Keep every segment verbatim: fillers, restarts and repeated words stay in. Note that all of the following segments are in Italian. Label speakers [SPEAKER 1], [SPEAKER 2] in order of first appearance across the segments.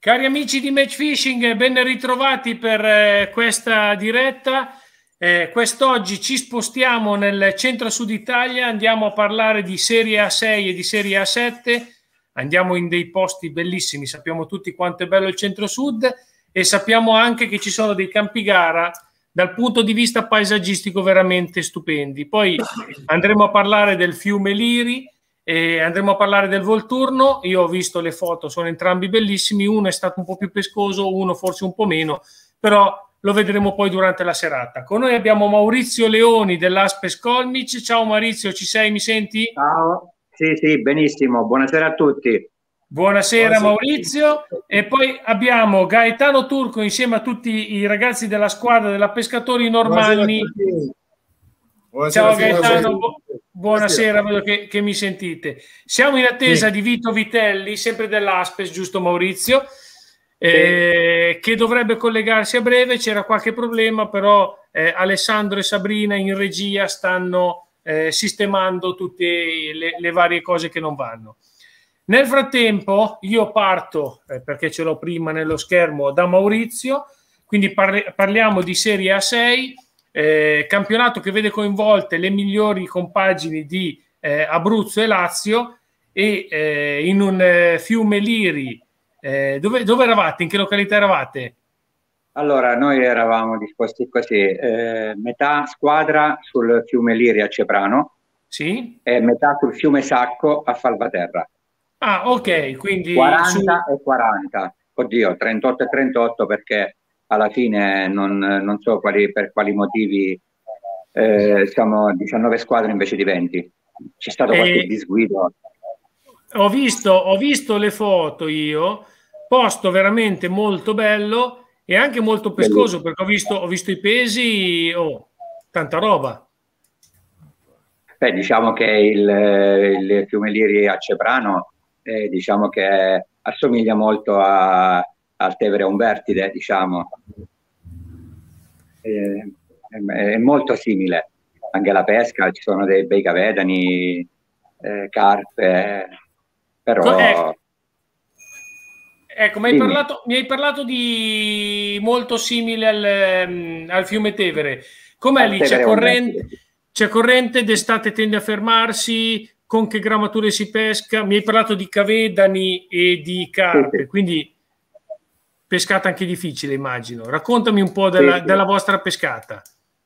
[SPEAKER 1] Cari amici di Match Fishing, ben ritrovati per eh, questa diretta. Eh, quest'oggi ci spostiamo nel centro-sud Italia, andiamo a parlare di Serie A sei e di Serie A sette, andiamo in dei posti bellissimi, sappiamo tutti quanto è bello il centro-sud e sappiamo anche che ci sono dei campi gara dal punto di vista paesaggistico veramente stupendi. Poi andremo a parlare del fiume Liri, e andremo a parlare del Volturno. Io ho visto le foto, sono entrambi bellissimi, uno è stato un po' più pescoso, uno forse un po' meno, però lo vedremo poi durante la serata. Con noi abbiamo Maurizio Leoni dell'Aspes Colmic. Ciao Maurizio, ci sei, mi senti?
[SPEAKER 2] Ciao, sì sì, benissimo, buonasera a tutti.
[SPEAKER 1] Buonasera, buonasera Maurizio. E poi abbiamo Gaetano Turco insieme a tutti i ragazzi della squadra della Pescatori Normanni.
[SPEAKER 3] Buonasera,
[SPEAKER 1] Ciao Gaetano, buonasera, vedo che, che mi sentite. Siamo in attesa sì. di Vito Vitelli, sempre dell'Aspes, giusto Maurizio, eh, sì. che dovrebbe collegarsi a breve. C'era qualche problema, però eh, Alessandro e Sabrina in regia stanno eh, sistemando tutte le, le varie cose che non vanno. Nel frattempo io parto, eh, perché ce l'ho prima nello schermo, da Maurizio, quindi parli, parliamo di Serie A sei, Eh, campionato che vede coinvolte le migliori compagini di eh, Abruzzo e Lazio e eh, in un eh, fiume Liri. Eh, dove, dove eravate? In che località eravate?
[SPEAKER 2] Allora, noi eravamo disposti così, eh, metà squadra sul fiume Liri a Ceprano,
[SPEAKER 1] sì,
[SPEAKER 2] e metà sul fiume Sacco a Falvaterra.
[SPEAKER 1] Ah, ok, quindi
[SPEAKER 2] quaranta
[SPEAKER 1] su...
[SPEAKER 2] e quaranta, oddio, trentotto e trentotto, perché alla fine non, non so quali, per quali motivi eh, siamo diciannove squadre invece di venti. C'è stato qualche
[SPEAKER 1] e...
[SPEAKER 2] disguido.
[SPEAKER 1] Ho visto, ho visto le foto io, posto veramente molto bello e anche molto pescoso, bellissimo, perché ho visto, ho visto i pesi, oh, tanta roba.
[SPEAKER 2] Beh, diciamo che il, il fiume Liri a Ceprano eh, diciamo che assomiglia molto a, al Tevere Umbertide, diciamo. Eh, è, è molto simile. Anche la pesca, ci sono dei bei cavedani, eh, carpe, però...
[SPEAKER 1] Ecco, ecco mi, hai parlato, mi hai parlato di molto simile al, al fiume Tevere. Com'è lì? C'è corrente, c'è corrente, d'estate tende a fermarsi, con che grammature si pesca? Mi hai parlato di cavedani e di carpe, sì, sì. Quindi pescata anche difficile, immagino. Raccontami un po' della, sì, sì. della vostra pescata.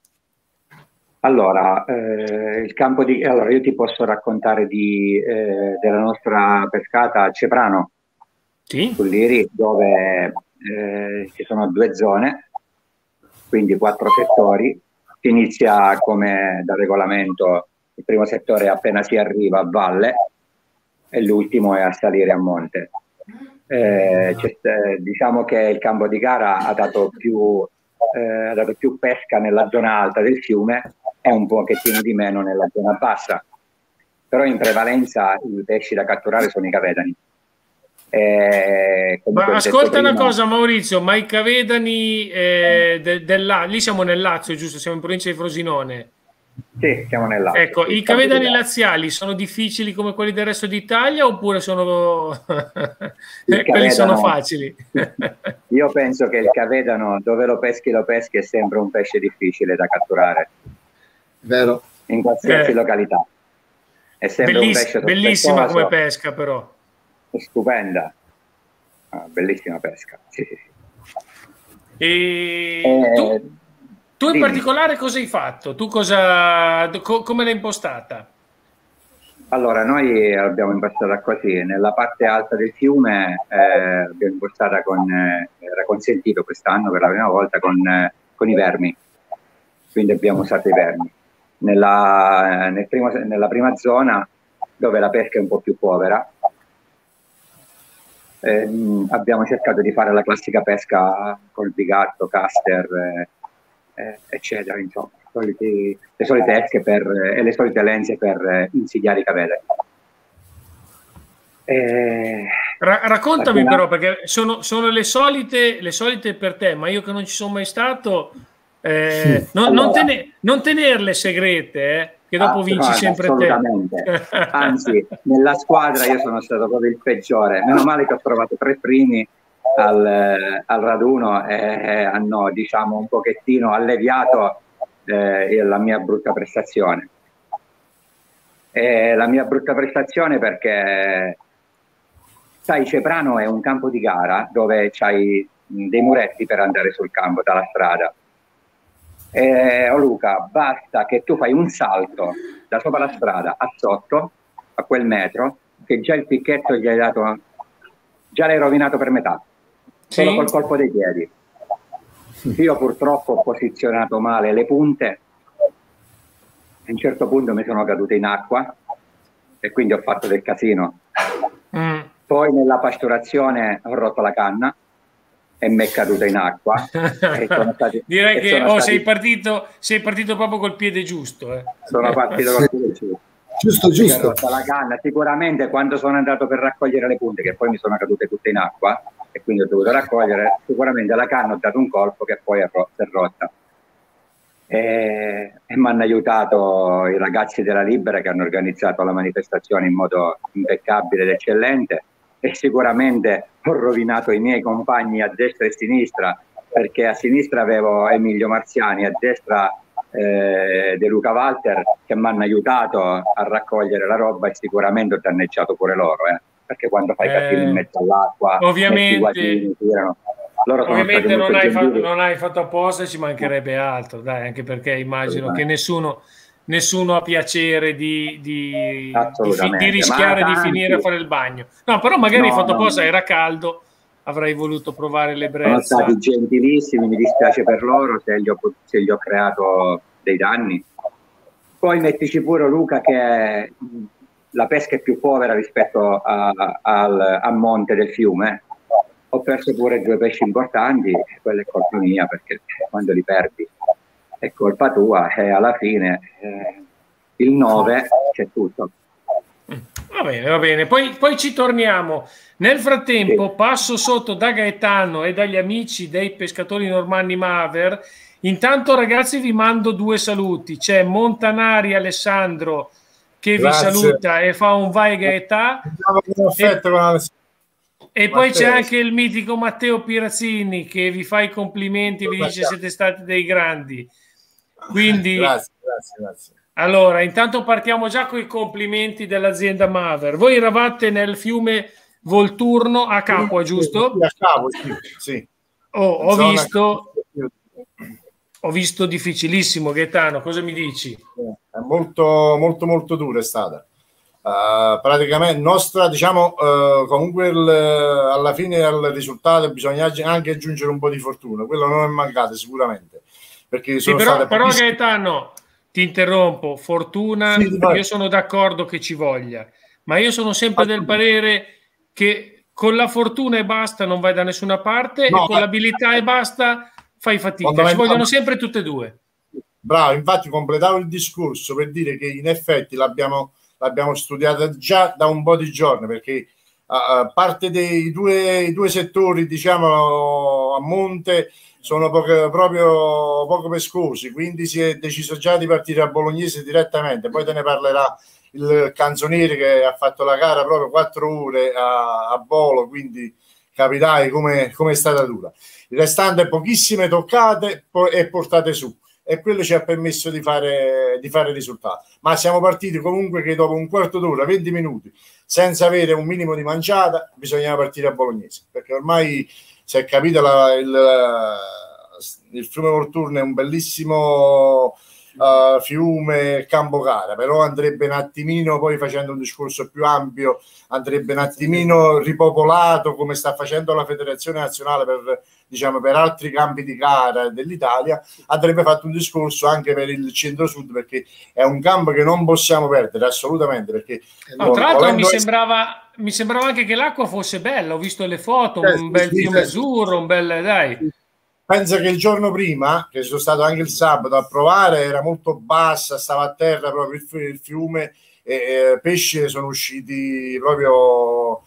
[SPEAKER 2] Allora, eh, il campo di... allora, io ti posso raccontare di, eh, della nostra pescata a Ceprano,
[SPEAKER 1] sì?
[SPEAKER 2] Sul Liri, dove eh, ci sono due zone, quindi quattro settori. Si inizia come da regolamento, il primo settore appena si arriva a valle e l'ultimo è a salire a monte. Eh, diciamo che il campo di gara ha dato più, eh, ha dato più pesca nella zona alta del fiume e un pochettino di meno nella zona bassa, però in prevalenza i pesci da catturare sono i cavedani.
[SPEAKER 1] Eh, ma ascolta una prima... cosa Maurizio, ma i cavedani eh, de, della, lì siamo nel Lazio, giusto? Siamo in provincia di Frosinone.
[SPEAKER 2] Sì, siamo nel Lazio.
[SPEAKER 1] Ecco,
[SPEAKER 2] sì,
[SPEAKER 1] i cavedani laziali sono difficili come quelli del resto d'Italia oppure sono quelli sono facili?
[SPEAKER 2] Io penso che il cavedano, dove lo peschi lo peschi, è sempre un pesce difficile da catturare.
[SPEAKER 3] Vero.
[SPEAKER 2] In qualsiasi eh. località. È sempre
[SPEAKER 1] Belliss
[SPEAKER 2] un pesce
[SPEAKER 1] bellissima come pesca, però.
[SPEAKER 2] Stupenda. Ah, bellissima pesca. Sì, sì, sì.
[SPEAKER 1] E eh, tu, tu in dimmi. particolare cosa hai fatto? Tu cosa, co come l'hai impostata?
[SPEAKER 2] Allora, noi abbiamo impostata così, nella parte alta del fiume eh, abbiamo impostata con, eh, era consentito quest'anno per la prima volta con, eh, con i vermi, quindi abbiamo usato i vermi. Nella, nel primo, nella prima zona, dove la pesca è un po' più povera, eh, abbiamo cercato di fare la classica pesca col bigatto, caster, eh, eh, eccetera, insomma. Soliti, le solite esche per, e le solite lenze per eh, insidiare i cavedani.
[SPEAKER 1] Eh, Ra raccontami alcuna... però, perché sono, sono le, solite, le solite per te, ma io che non ci sono mai stato, eh, sì. non, allora, non, tene, non tenerle segrete, eh, che dopo vinci sempre
[SPEAKER 2] assolutamente. te. Anzi, nella squadra io sono stato proprio il peggiore. Meno male che ho trovato tre primi al, al raduno e hanno, diciamo, un pochettino alleviato eh, la mia brutta prestazione. E la mia brutta prestazione perché, sai, Ceprano è un campo di gara dove c'hai dei muretti per andare sul campo dalla strada. E, oh Luca, basta che tu fai un salto da sopra la strada a sotto, a quel metro, che già il picchetto gli hai dato, già l'hai rovinato per metà, solo
[SPEAKER 1] sì.
[SPEAKER 2] col colpo dei piedi. Io purtroppo ho posizionato male le punte, a un certo punto mi sono cadute in acqua e quindi ho fatto del casino. Mm. Poi nella pasturazione ho rotto la canna e mi è caduta in acqua. E sono stati,
[SPEAKER 1] Direi
[SPEAKER 2] e
[SPEAKER 1] che
[SPEAKER 2] sono
[SPEAKER 1] oh,
[SPEAKER 2] stati,
[SPEAKER 1] sei, partito, sei partito proprio col piede giusto. Eh.
[SPEAKER 2] Sono partito col piede giusto.
[SPEAKER 3] Giusto, giusto.
[SPEAKER 2] La canna. Sicuramente quando sono andato per raccogliere le punte, che poi mi sono cadute tutte in acqua e quindi ho dovuto raccogliere, sicuramente la canna ho dato un colpo che poi è, ro è rotta. E, e mi hanno aiutato i ragazzi della Libera che hanno organizzato la manifestazione in modo impeccabile ed eccellente, e sicuramente ho rovinato i miei compagni a destra e a sinistra, perché a sinistra avevo Emilio Marziani, a destra eh, De Luca Walter, che mi hanno aiutato a raccogliere la roba, e sicuramente ho danneggiato pure loro, eh, perché quando fai
[SPEAKER 1] eh,
[SPEAKER 2] casino in mezzo all'acqua,
[SPEAKER 1] ovviamente,
[SPEAKER 2] guadini, tirano. Loro sono
[SPEAKER 1] ovviamente non hai, fatto,
[SPEAKER 2] non
[SPEAKER 1] non hai fatto apposta, ci mancherebbe altro, dai, anche perché immagino che nessuno, nessuno ha piacere di, di, di, di rischiare di finire a fare il bagno. No, però magari no, hai fatto apposta, no, era caldo, avrei voluto provare l'ebbrezza.
[SPEAKER 2] Sono stati gentilissimi, mi dispiace per loro se gli ho, se gli ho creato dei danni. Poi mettici pure, Luca, che la pesca è più povera rispetto a, a, a monte del fiume. Ho perso pure due pesci importanti, quella è colpa mia, perché quando li perdi è colpa tua, e alla fine eh, il nove c'è tutto.
[SPEAKER 1] Va bene, va bene, poi, poi ci torniamo. Nel frattempo sì. Passo sotto da Gaetano e dagli amici dei pescatori normanni Maver. Intanto ragazzi vi mando due saluti, c'è Montanari Alessandro che Grazie. vi saluta e fa un vai Gaetà. E... E poi c'è anche il mitico Matteo Pirazzini che vi fa i complimenti e vi dice siete stati dei grandi. Quindi,
[SPEAKER 3] grazie, grazie, grazie.
[SPEAKER 1] Allora, intanto partiamo già con i complimenti dell'azienda Maver. Voi eravate nel fiume Volturno a Capua, giusto?
[SPEAKER 3] A Capua, sì. sì.
[SPEAKER 1] Oh, ho visto, ho visto difficilissimo, Gaetano, cosa mi dici?
[SPEAKER 3] È molto, molto, molto dura è stata. Uh, praticamente nostra, diciamo, uh, comunque il, alla fine al risultato bisogna anche aggiungere un po' di fortuna, quello non è mancato sicuramente, perché sono
[SPEAKER 1] sì, però,
[SPEAKER 3] state
[SPEAKER 1] però Gaetano, ti interrompo, fortuna, sì, io sono d'accordo che ci voglia, ma io sono sempre del parere che con la fortuna e basta non vai da nessuna parte, no, e con l'abilità e basta fai fatica, ci vogliono sempre tutte e due.
[SPEAKER 3] Bravo, infatti completavo il discorso per dire che in effetti l'abbiamo l'abbiamo studiata già da un po' di giorni, perché a uh, parte dei due, i due settori, diciamo, a monte sono poco, proprio poco pescosi, quindi si è deciso già di partire a Bolognese direttamente. Poi te ne parlerà il canzoniere che ha fatto la gara proprio quattro ore a, a Bolo, quindi capirai come è stata dura. Il restante pochissime toccate e portate su, e quello ci ha permesso di fare, di fare risultati. Ma siamo partiti comunque che dopo un quarto d'ora, venti minuti, senza avere un minimo di manciata, bisognava partire a Bolognese, perché ormai si è capito la, il, il fiume Volturno è un bellissimo uh, fiume, campo gara, però andrebbe un attimino, poi facendo un discorso più ampio, andrebbe un attimino ripopolato, come sta facendo la Federazione Nazionale per, diciamo, per altri campi di gara dell'Italia. Andrebbe fatto un discorso anche per il centro-sud, perché è un campo che non possiamo perdere assolutamente, perché
[SPEAKER 1] no, tra l'altro mi sembrava, mi sembrava anche che l'acqua fosse bella, ho visto le foto, eh, un bel sì, fiume sì, azzurro, un bel, dai.
[SPEAKER 3] Pensa che il giorno prima, che sono stato anche il sabato a provare, era molto bassa, stava a terra proprio il, il fiume, e eh, pesci sono usciti proprio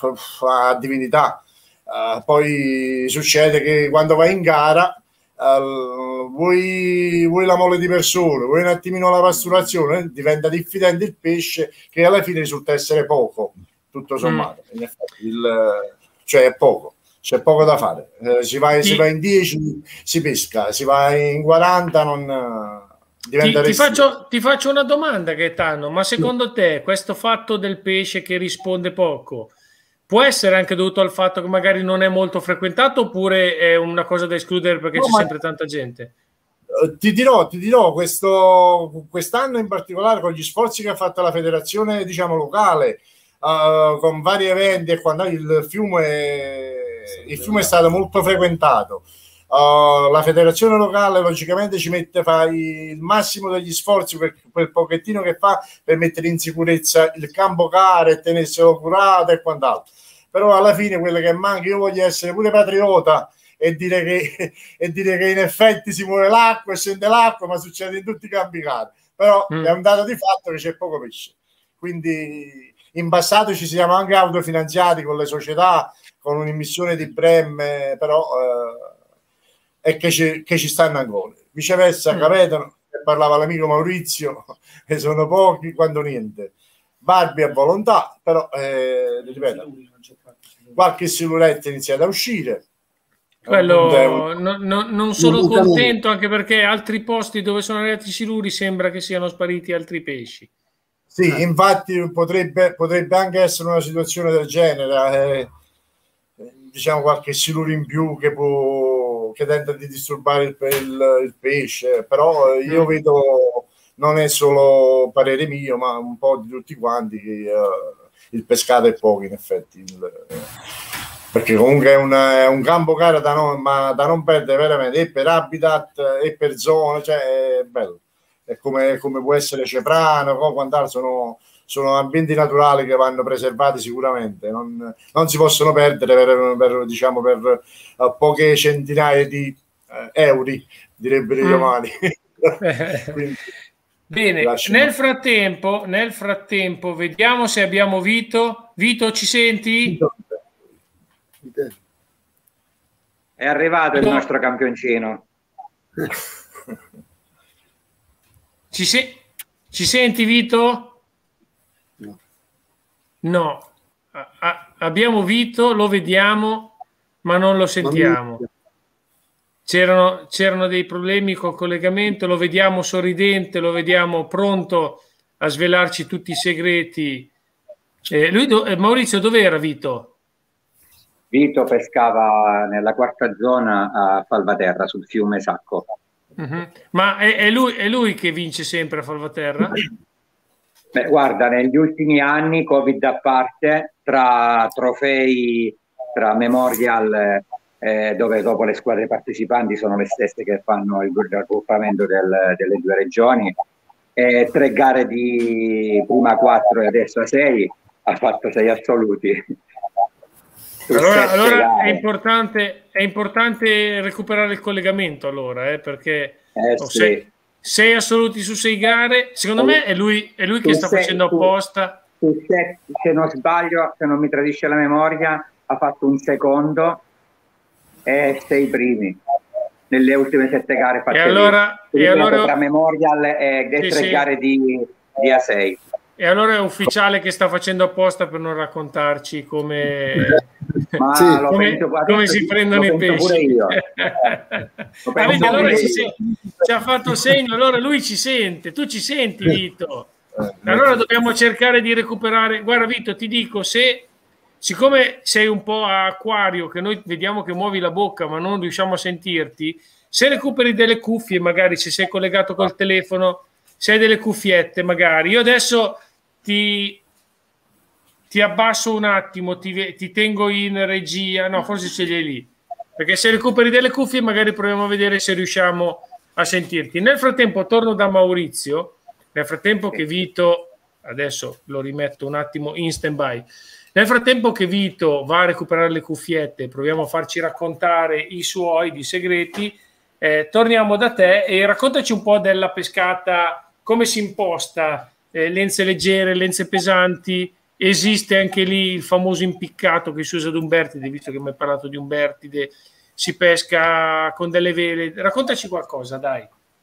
[SPEAKER 3] a divinità. Uh, poi succede che quando vai in gara uh, vuoi, vuoi la mole di persone, vuoi un attimino la pasturazione, eh, diventa diffidente il pesce, che alla fine risulta essere poco, tutto sommato. Mm. In effetti, il, cioè è poco. c'è poco da fare. Eh, si, va, si va in dieci, si pesca, si va in quaranta, non...
[SPEAKER 1] Ti, ti, faccio, ti faccio una domanda, Gaetano, ma secondo te questo fatto del pesce che risponde poco può essere anche dovuto al fatto che magari non è molto frequentato, oppure è una cosa da escludere perché no, c'è sempre tanta gente?
[SPEAKER 3] Ti dirò, ti dirò questo, quest'anno in particolare, con gli sforzi che ha fatto la federazione, diciamo, locale, uh, con vari eventi e quando il fiume, il fiume è stato molto frequentato. Uh, la federazione locale logicamente ci mette, fa il massimo degli sforzi per quel pochettino che fa per mettere in sicurezza il campo gare e tenerselo curato e quant'altro, però alla fine quello che manca, io voglio essere pure patriota e dire che, e dire che in effetti si muove l'acqua e scende l'acqua, ma succede in tutti i campi gare, però mm. è un dato di fatto che c'è poco pesce, quindi in passato ci siamo anche autofinanziati con le società, con un'immissione di bremme, però eh, e che ci, che ci stanno ancora. Viceversa, mm. capitano, parlava l'amico Maurizio, che sono pochi quando niente. Barbi a volontà, però eh, ripeto, qualche siluretta è iniziata a uscire.
[SPEAKER 1] Quello no, no, non sono contento, anche perché altri posti dove sono arrivati i siluri sembra che siano spariti altri pesci.
[SPEAKER 3] Sì, ah. infatti potrebbe, potrebbe anche essere una situazione del genere, eh, diciamo qualche siluro in più che può, che tenta di disturbare il, il, il pesce, però io mm. vedo, non è solo parere mio, ma un po' di tutti quanti, che uh, il pescato è poco in effetti, il, perché comunque è, una, è un campo caro da non, ma da non perdere veramente, e per habitat e per zone, cioè è bello, è come, come può essere Ceprano, quant'altro, sono sono ambienti naturali che vanno preservati sicuramente, non, non si possono perdere per, per, diciamo, per uh, poche centinaia di uh, euro, direbbero i mm. romani.
[SPEAKER 1] Quindi, bene, nel frattempo, nel frattempo vediamo se abbiamo Vito. Vito, ci senti?
[SPEAKER 2] È arrivato il nostro campioncino.
[SPEAKER 1] Ci, se ci senti, Vito? No, a abbiamo Vito, lo vediamo, ma non lo sentiamo. C'erano c'erano dei problemi col collegamento, lo vediamo sorridente, lo vediamo pronto a svelarci tutti i segreti. Eh, lui do eh, Maurizio, dov'era Vito?
[SPEAKER 2] Vito pescava nella quarta zona a Falvaterra, sul fiume Sacco.
[SPEAKER 1] Uh-huh. Ma è, è, lui, è lui che vince sempre a Falvaterra?
[SPEAKER 2] Beh, guarda, negli ultimi anni, Covid a parte, tra trofei, tra Memorial, eh, dove dopo le squadre partecipanti sono le stesse che fanno il raggruppamento del, delle due regioni, e tre gare di prima quattro e adesso a sei, ha fatto sei assoluti.
[SPEAKER 1] Allora, allora è, importante, è importante recuperare il collegamento, allora, eh, perché
[SPEAKER 2] eh, sì.
[SPEAKER 1] sei, sei assoluti su sei gare, secondo me è lui, è lui che sta sei, facendo apposta.
[SPEAKER 2] Tu, tu sei, se non sbaglio, se non mi tradisce la memoria, ha fatto un secondo e sei primi nelle ultime sette gare fatte.
[SPEAKER 1] E allora, e allora
[SPEAKER 2] tra Memorial e sì, tre sì. gare di, di A sei.
[SPEAKER 1] E allora è ufficiale che sta facendo apposta per non raccontarci come,
[SPEAKER 2] Ma sì,
[SPEAKER 1] come,
[SPEAKER 2] penso,
[SPEAKER 1] come si prendono i pesci. Ah, vedi, allora ci, ci ha fatto segno, allora lui ci sente, tu ci senti Vito. Allora dobbiamo cercare di recuperare. Guarda Vito, ti dico, se siccome sei un po' a acquario, che noi vediamo che muovi la bocca ma non riusciamo a sentirti, se recuperi delle cuffie, magari se sei collegato col telefono, se hai delle cuffiette magari, io adesso ti, ti abbasso un attimo, ti, ti tengo in regia, no forse ce li hai lì, perché se recuperi delle cuffie magari proviamo a vedere se riusciamo a sentirti. Nel frattempo torno da Maurizio, nel frattempo che Vito, adesso lo rimetto un attimo in stand by, nel frattempo che Vito va a recuperare le cuffiette, proviamo a farci raccontare i suoi di segreti, eh, torniamo da te e raccontaci un po' della pescata, come si imposta, eh, lenze leggere, lenze pesanti, esiste anche lì il famoso impiccato che si usa ad Umbertide, visto che mi hai parlato di Umbertide, si pesca con delle vele, raccontaci qualcosa, dai.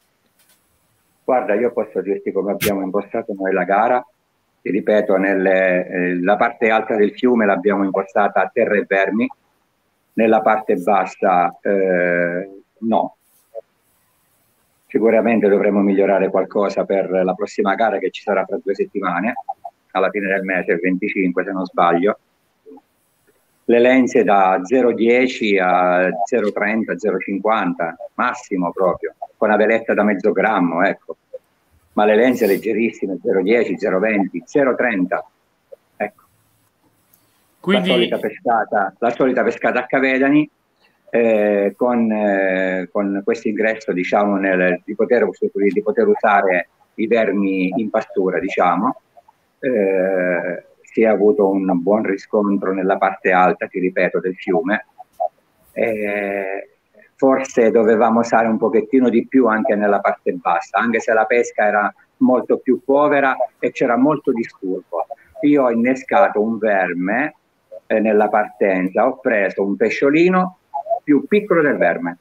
[SPEAKER 2] Guarda, io posso dirti come abbiamo impostato noi la gara. Ti ripeto, nelle, eh, la parte alta del fiume l'abbiamo impostata a terra e vermi, nella parte bassa eh, no. Sicuramente dovremo migliorare qualcosa per la prossima gara che ci sarà tra due settimane, alla fine del mese, il venticinque se non sbaglio. Le lenze da zero virgola dieci a zero virgola trenta, zero virgola cinquanta, massimo proprio, con una veletta da mezzo grammo, ecco. Ma le lenze leggerissime, zero virgola dieci, zero virgola venti, zero virgola trenta, ecco. Quindi... La solita pescata, la solita pescata a Cavedani, eh, con, eh, con questo ingresso, diciamo, nel, di, poter, di poter usare i vermi in pastura, diciamo. Eh, si è avuto un buon riscontro nella parte alta, ti ripeto, del fiume. Eh, forse dovevamo usare un pochettino di più anche nella parte bassa, anche se la pesca era molto più povera e c'era molto disturbo. Io ho innescato un verme eh, nella partenza, ho preso un pesciolino più piccolo del verme.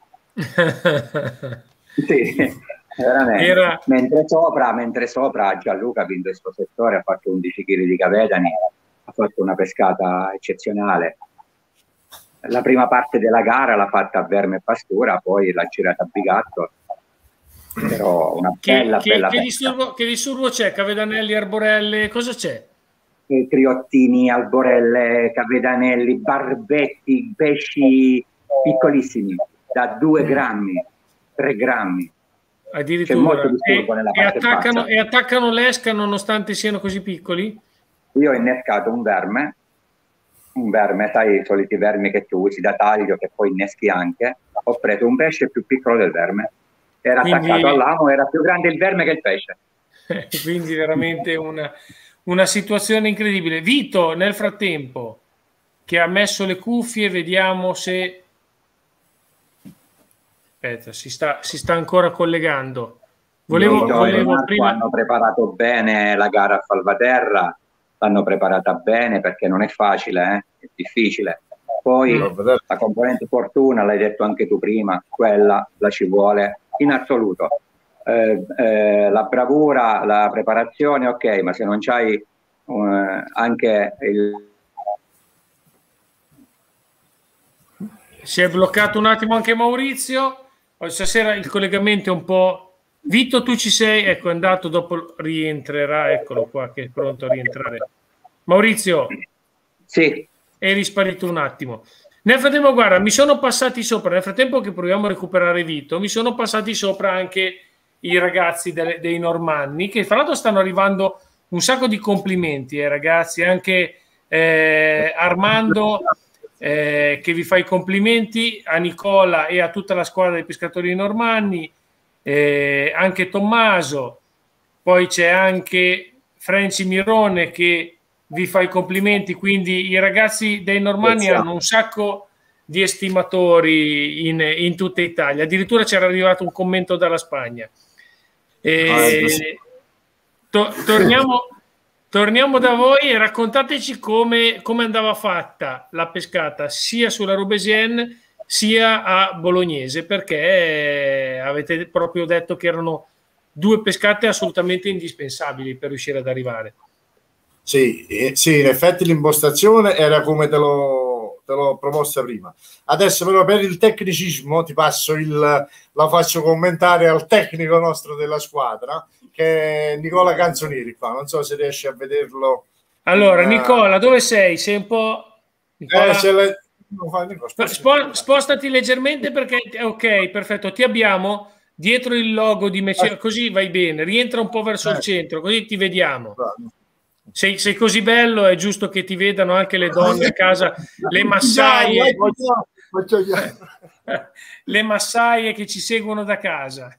[SPEAKER 2] Sì, veramente. Era... Mentre sopra, mentre sopra Gianluca ha vinto il suo settore, ha fatto undici chili di Cavedani, ha fatto una pescata eccezionale. La prima parte della gara l'ha fatta a verme e pastura, poi l'ha girata a bigatto. Però una bella,
[SPEAKER 1] che,
[SPEAKER 2] bella
[SPEAKER 1] che, disturbo, che disturbo c'è? Cavedanelli, arborelle, cosa c'è?
[SPEAKER 2] Criottini, alborelle, cavedanelli, barbetti, pesci piccolissimi, da due grammi, tre grammi.
[SPEAKER 1] Addirittura.
[SPEAKER 2] C'è molto disturbo
[SPEAKER 1] e,
[SPEAKER 2] nella
[SPEAKER 1] e,
[SPEAKER 2] parte
[SPEAKER 1] attaccano,
[SPEAKER 2] bassa.
[SPEAKER 1] e attaccano l'esca nonostante siano così piccoli?
[SPEAKER 2] Io ho innescato un verme, un verme, sai, i soliti vermi che tu usi da taglio, che poi inneschi anche. Ho preso un pesce più piccolo del verme. Era quindi, attaccato all'amo, era più grande il verme che il pesce.
[SPEAKER 1] Quindi veramente una, una situazione incredibile. Vito, nel frattempo, che ha messo le cuffie, vediamo se... Aspetta, si sta, si sta ancora collegando. Volevo, volevo prima...
[SPEAKER 2] Hanno preparato bene la gara a Falvaterra, l'hanno preparata bene perché non è facile, eh? È difficile. Poi mm. la componente fortuna, l'hai detto anche tu prima, quella la ci vuole in assoluto. Eh, eh, la bravura, la preparazione, ok, ma se non c'hai uh, anche il...
[SPEAKER 1] Si è bloccato un attimo anche Maurizio. Stasera il collegamento è un po'... Vito, tu ci sei? Ecco, è andato, dopo rientrerà, eccolo qua che è pronto a rientrare. Maurizio?
[SPEAKER 2] Sì.
[SPEAKER 1] Eri sparito un attimo. Nel frattempo, guarda, mi sono passati sopra, nel frattempo che proviamo a recuperare Vito, mi sono passati sopra anche i ragazzi delle, dei Normanni, che fra l'altro stanno arrivando un sacco di complimenti, eh, ragazzi, anche eh, Armando... Eh, che vi fa i complimenti, a Nicola e a tutta la squadra dei pescatori normanni, eh, anche Tommaso, poi c'è anche Franci Mirone che vi fa i complimenti, quindi i ragazzi dei normanni hanno un sacco di estimatori in, in tutta Italia, addirittura c'era arrivato un commento dalla Spagna. Eh, to torniamo Torniamo da voi e raccontateci come, come andava fatta la pescata sia sulla Roubaisienne sia a Bolognese, perché avete proprio detto che erano due pescate assolutamente indispensabili per riuscire ad arrivare.
[SPEAKER 3] Sì, eh, sì, in effetti l'impostazione era come te l'ho te l'ho proposta prima. Adesso però per il tecnicismo ti passo il, la faccio commentare al tecnico nostro della squadra, che è Nicola Canzonieri qua, non so se riesci a vederlo.
[SPEAKER 1] Allora, uh, Nicola, dove sei? Sei un po'... Nicola... Eh, le... Spo spostati leggermente perché... Ok, perfetto, ti abbiamo dietro il logo di Mece... così vai bene, rientra un po' verso eh. il centro, così ti vediamo. Sei, sei così bello, è giusto che ti vedano anche le donne a casa, le massaie, le massaie che ci seguono da casa.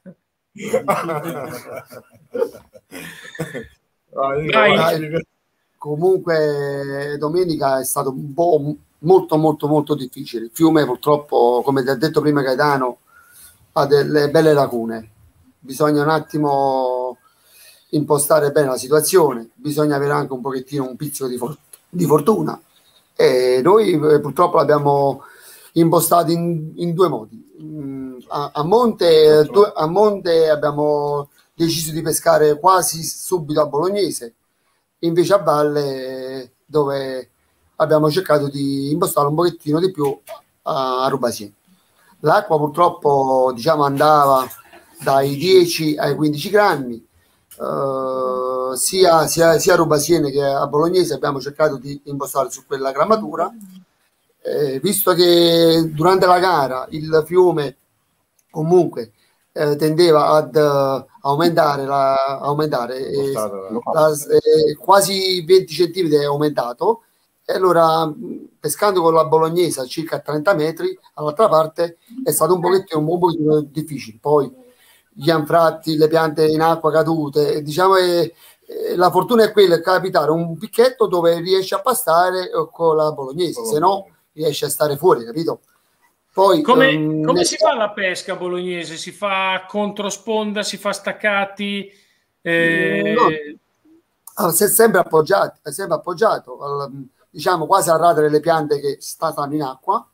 [SPEAKER 4] Dai. Comunque domenica è stato un po' molto molto molto difficile. Il fiume purtroppo, come ti ha detto prima Gaetano, ha delle belle lacune. Bisogna un attimo impostare bene la situazione, bisogna avere anche un pochettino un pizzico di, for di fortuna, e noi eh, purtroppo l'abbiamo impostato in, in due modi. A, a, monte, due, a monte abbiamo deciso di pescare quasi subito a Bolognese, invece a valle dove abbiamo cercato di impostare un pochettino di più a Rubasien. L'acqua purtroppo, diciamo, andava dai dieci ai quindici grammi, eh, sia, sia, sia a Rubasien che a Bolognese abbiamo cercato di impostare su quella grammatura, eh, visto che durante la gara il fiume comunque eh, tendeva ad uh, aumentare, la, aumentare eh, la, eh, quasi venti centimetri è aumentato, e allora pescando con la Bolognese a circa trenta metri all'altra parte è stato un pochettino, un pochettino difficile. Poi gli anfratti, le piante in acqua cadute, diciamo che eh, la fortuna è quella di capitare un picchetto dove riesce a pastare con la Bolognese, se no riesce a stare fuori, capito? Poi,
[SPEAKER 1] come
[SPEAKER 4] um,
[SPEAKER 1] come
[SPEAKER 4] nel...
[SPEAKER 1] si fa la pesca bolognese? Si fa controsponda, si fa staccati? Eh...
[SPEAKER 4] No. Allora, si è sempre appoggiato, è sempre appoggiato al, diciamo quasi a radere le piante che stanno in acqua,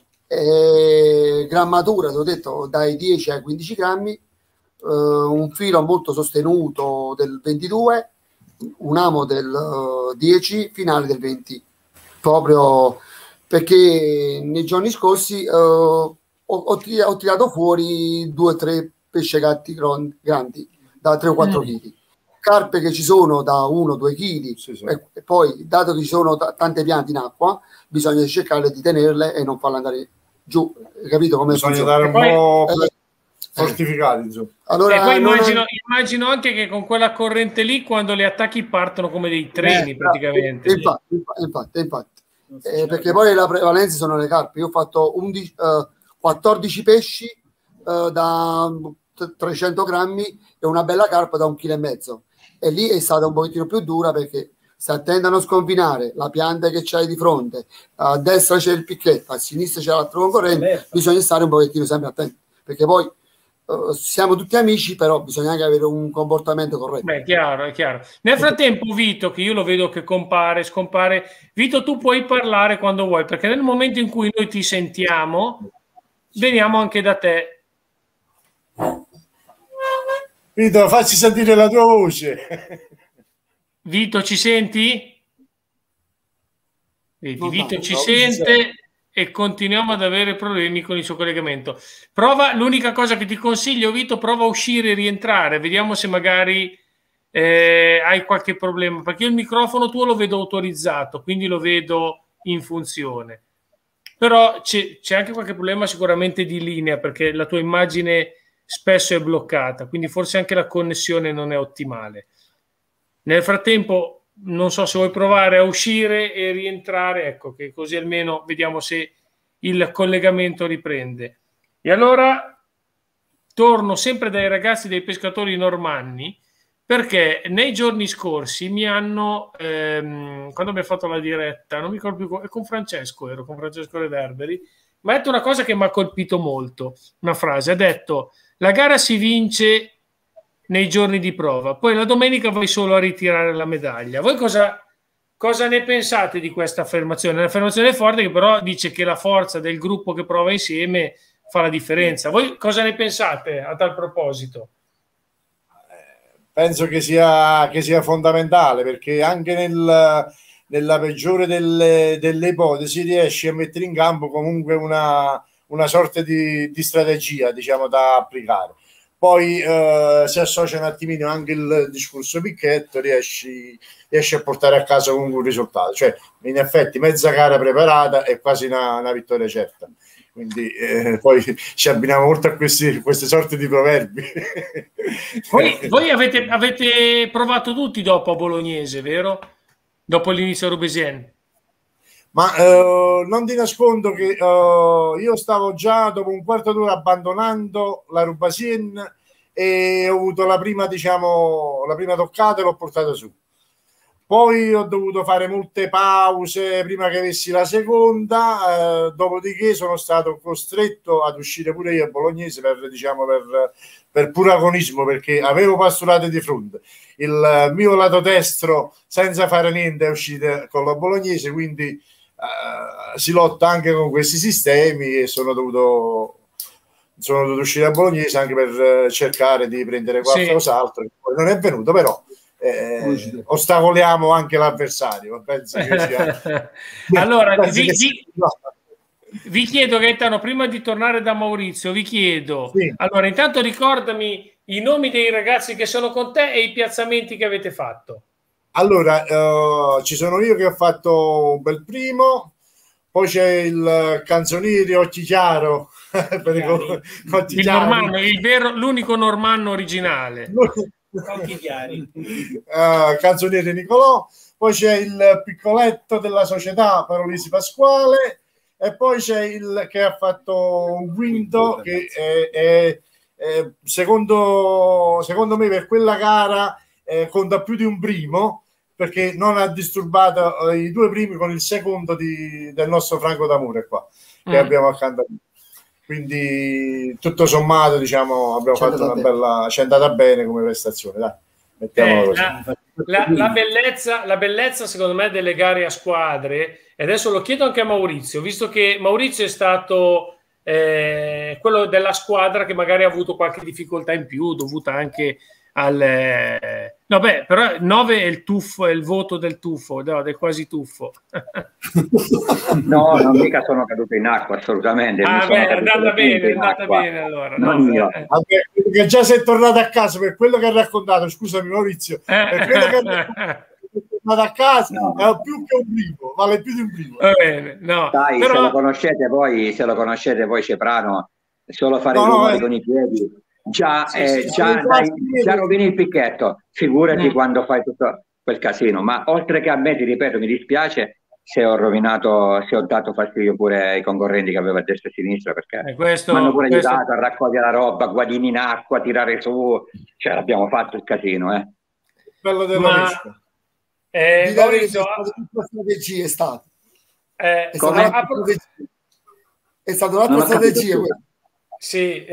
[SPEAKER 4] e grammatura, ti ho detto, dai dieci ai quindici grammi, eh, un filo molto sostenuto del ventidue, un amo del uh, dieci, finale del venti, proprio perché nei giorni scorsi uh, ho, ho, tirato, ho tirato fuori due o tre pesce gatti grandi da tre o quattro
[SPEAKER 1] mm.
[SPEAKER 4] chili. Carpe che ci sono da uno due chili, sì, sì. E, e poi dato che ci sono t- tante piante in acqua bisogna cercare di tenerle e non farle andare giù, capito come
[SPEAKER 3] bisogna
[SPEAKER 4] funziona?
[SPEAKER 3] dare un
[SPEAKER 1] poi,
[SPEAKER 3] po'
[SPEAKER 4] eh,
[SPEAKER 3] fortificati, insomma.
[SPEAKER 1] Allora, e poi immagino,
[SPEAKER 4] è...
[SPEAKER 1] immagino anche che con quella corrente lì quando le attacchi partono come dei treni eh, praticamente.
[SPEAKER 4] Infatti, infatti, infatti. Eh, perché poi la prevalenza sono le carpe. Io ho fatto undici, uh, quattordici pesci uh, da trecento grammi e una bella carpa da un chilo e mezzo, e lì è stata un pochettino più dura perché se attendono a sconfinare la pianta che c'hai di fronte, a destra c'è il picchetto, a sinistra c'è l'altro concorrente, bisogna stare un pochettino sempre attenti, perché poi uh, siamo tutti amici, però bisogna anche avere un comportamento corretto.
[SPEAKER 1] Beh, chiaro, è chiaro. Nel frattempo Vito, che io lo vedo che compare, scompare, Vito, tu puoi parlare quando vuoi, perché nel momento in cui noi ti sentiamo veniamo anche da te.
[SPEAKER 3] Vito, facci sentire la tua voce.
[SPEAKER 1] Vito, ci senti? Vedi, Vito ci sente e continuiamo ad avere problemi con il suo collegamento. Prova, l'unica cosa che ti consiglio, Vito, prova a uscire e rientrare, vediamo se magari eh, hai qualche problema, perché io il microfono tuo lo vedo autorizzato, quindi lo vedo in funzione. Però c'è, c'è anche qualche problema sicuramente di linea, perché la tua immagine spesso è bloccata, quindi forse anche la connessione non è ottimale. Nel frattempo non so se vuoi provare a uscire e rientrare, ecco, che così almeno vediamo se il collegamento riprende. E allora torno sempre dai ragazzi dei pescatori normanni, perché nei giorni scorsi mi hanno, ehm, quando abbiamo fatto la diretta, non mi ricordo più, con Francesco, ero con Francesco Reverberi, mi ha detto una cosa che mi ha colpito molto, una frase, ha detto: la gara si vince nei giorni di prova, poi la domenica vai solo a ritirare la medaglia. Voi cosa, cosa ne pensate di questa affermazione? Un'affermazione forte, che però dice che la forza del gruppo che prova insieme fa la differenza. Voi cosa ne pensate a tal proposito?
[SPEAKER 3] Penso che sia, che sia fondamentale, perché anche nel, nella peggiore delle, delle ipotesi riesci a mettere in campo comunque una, una sorta di, di strategia, diciamo, da applicare. Poi eh, si associa un attimino anche il discorso picchetto, riesci, riesci a portare a casa comunque un risultato. Cioè, in effetti, mezza gara preparata è quasi una, una vittoria certa. Quindi eh, poi ci abbiniamo molto a questi, queste sorte di proverbi.
[SPEAKER 1] Voi, voi avete, avete provato tutti dopo a Bolognese, vero? Dopo l'inizio a Rubesien?
[SPEAKER 3] Ma eh, non ti nascondo che eh, io stavo già dopo un quarto d'ora abbandonando la Rubasien e ho avuto la prima, diciamo, la prima toccata e l'ho portata su. Poi ho dovuto fare molte pause prima che avessi la seconda, eh, dopodiché sono stato costretto ad uscire pure io a Bolognese per, diciamo, per, per puro agonismo, perché avevo pasturato di fronte. Il mio lato destro, senza fare niente, è uscito con la Bolognese, quindi eh, si lotta anche con questi sistemi e sono dovuto, sono dovuto uscire a Bolognese anche per cercare di prendere qualcos'altro. Sì. Non è venuto, però. Eh, ostacoliamo anche l'avversario. Penso che sia...
[SPEAKER 1] Allora,
[SPEAKER 3] penso
[SPEAKER 1] vi,
[SPEAKER 3] che
[SPEAKER 1] vi,
[SPEAKER 3] sia...
[SPEAKER 1] vi chiedo, Gaetano, prima di tornare da Maurizio, vi chiedo,
[SPEAKER 3] sì.
[SPEAKER 1] Allora, intanto ricordami i nomi dei ragazzi che sono con te e i piazzamenti che avete fatto.
[SPEAKER 3] Allora, uh, ci sono io che ho fatto un bel primo, poi c'è il canzoniere Occhi Chiaro, per i Occhi
[SPEAKER 1] il normanno, il vero, l'unico normanno originale.
[SPEAKER 3] Occhi Chiari. Uh, canzoniere Nicolò, poi c'è il piccoletto della società Parolisi Pasquale, e poi c'è il che ha fatto un quinto che è, è, è, secondo, secondo me per quella gara eh, conta più di un primo, perché non ha disturbato eh, i due primi con il secondo di, del nostro Franco D'Amore qua che mm. abbiamo accanto. Quindi tutto sommato diciamo abbiamo c'è fatto una bene. bella, ci è andata bene come prestazione, dai.
[SPEAKER 1] Eh, la, la, la, bellezza, la bellezza secondo me delle gare a squadre, e adesso lo chiedo anche a Maurizio, visto che Maurizio è stato eh, quello della squadra che magari ha avuto qualche difficoltà in più dovuta anche al eh, no beh però nove è il tuffo, è il voto del tuffo, no, del quasi tuffo.
[SPEAKER 2] No, non mica sono caduto in acqua, assolutamente.
[SPEAKER 1] Ah beh, è andata bene, è andata bene allora.
[SPEAKER 2] Non
[SPEAKER 1] no,
[SPEAKER 2] io.
[SPEAKER 1] Eh.
[SPEAKER 3] Vabbè, che già sei tornato a casa per quello che ha raccontato, scusami Maurizio, per quello che ha tornato a casa no. È più che un primo, vale più di un primo.
[SPEAKER 1] Va bene, no.
[SPEAKER 2] Dai,
[SPEAKER 1] però...
[SPEAKER 2] se lo conoscete voi, se lo conoscete voi Ceprano, solo fare no, i numeri no, con eh. i piedi. Già, sì, eh, sì, già, dai, già rovini il picchetto, figurati mm. quando fai tutto quel casino. Ma oltre che a me, ti ripeto, mi dispiace se ho rovinato, se ho dato fastidio pure ai concorrenti che avevo a destra e a sinistra, perché eh, questo, mi hanno pure questo... aiutato a raccogliere la roba, guadini in acqua, tirare su, cioè l'abbiamo fatto il casino, eh.
[SPEAKER 3] Bello della
[SPEAKER 1] Ma... eh, Maurizio,
[SPEAKER 4] tutta strategia è stato.
[SPEAKER 1] Eh,
[SPEAKER 4] è stata un'altra strategia. È stata un'altra strategia.
[SPEAKER 1] Sì,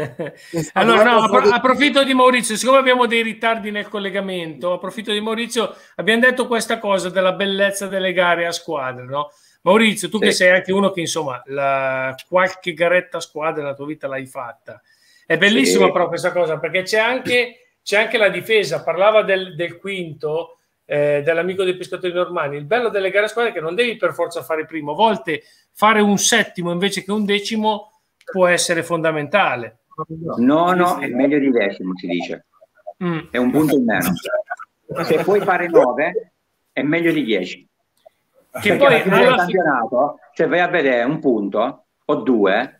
[SPEAKER 1] allora no, appro- approfitto di Maurizio, siccome abbiamo dei ritardi nel collegamento, approfitto di Maurizio, abbiamo detto questa cosa della bellezza delle gare a squadre, no? Maurizio, tu sì. che sei anche uno che insomma la, qualche garetta a squadra nella tua vita l'hai fatta, è bellissima sì. però questa cosa, perché c'è anche, c'è anche la difesa, parlava del, del quinto, eh, dell'amico dei pescatori normanni, il bello delle gare a squadre è che non devi per forza fare primo, a volte fare un settimo invece che un decimo può essere fondamentale.
[SPEAKER 2] No, no, è meglio di decimo, si dice. Mm. È un punto in meno. Se puoi fare nove, è meglio di dieci. Che perché poi alla fine del campionato, se vai a vedere un punto o due,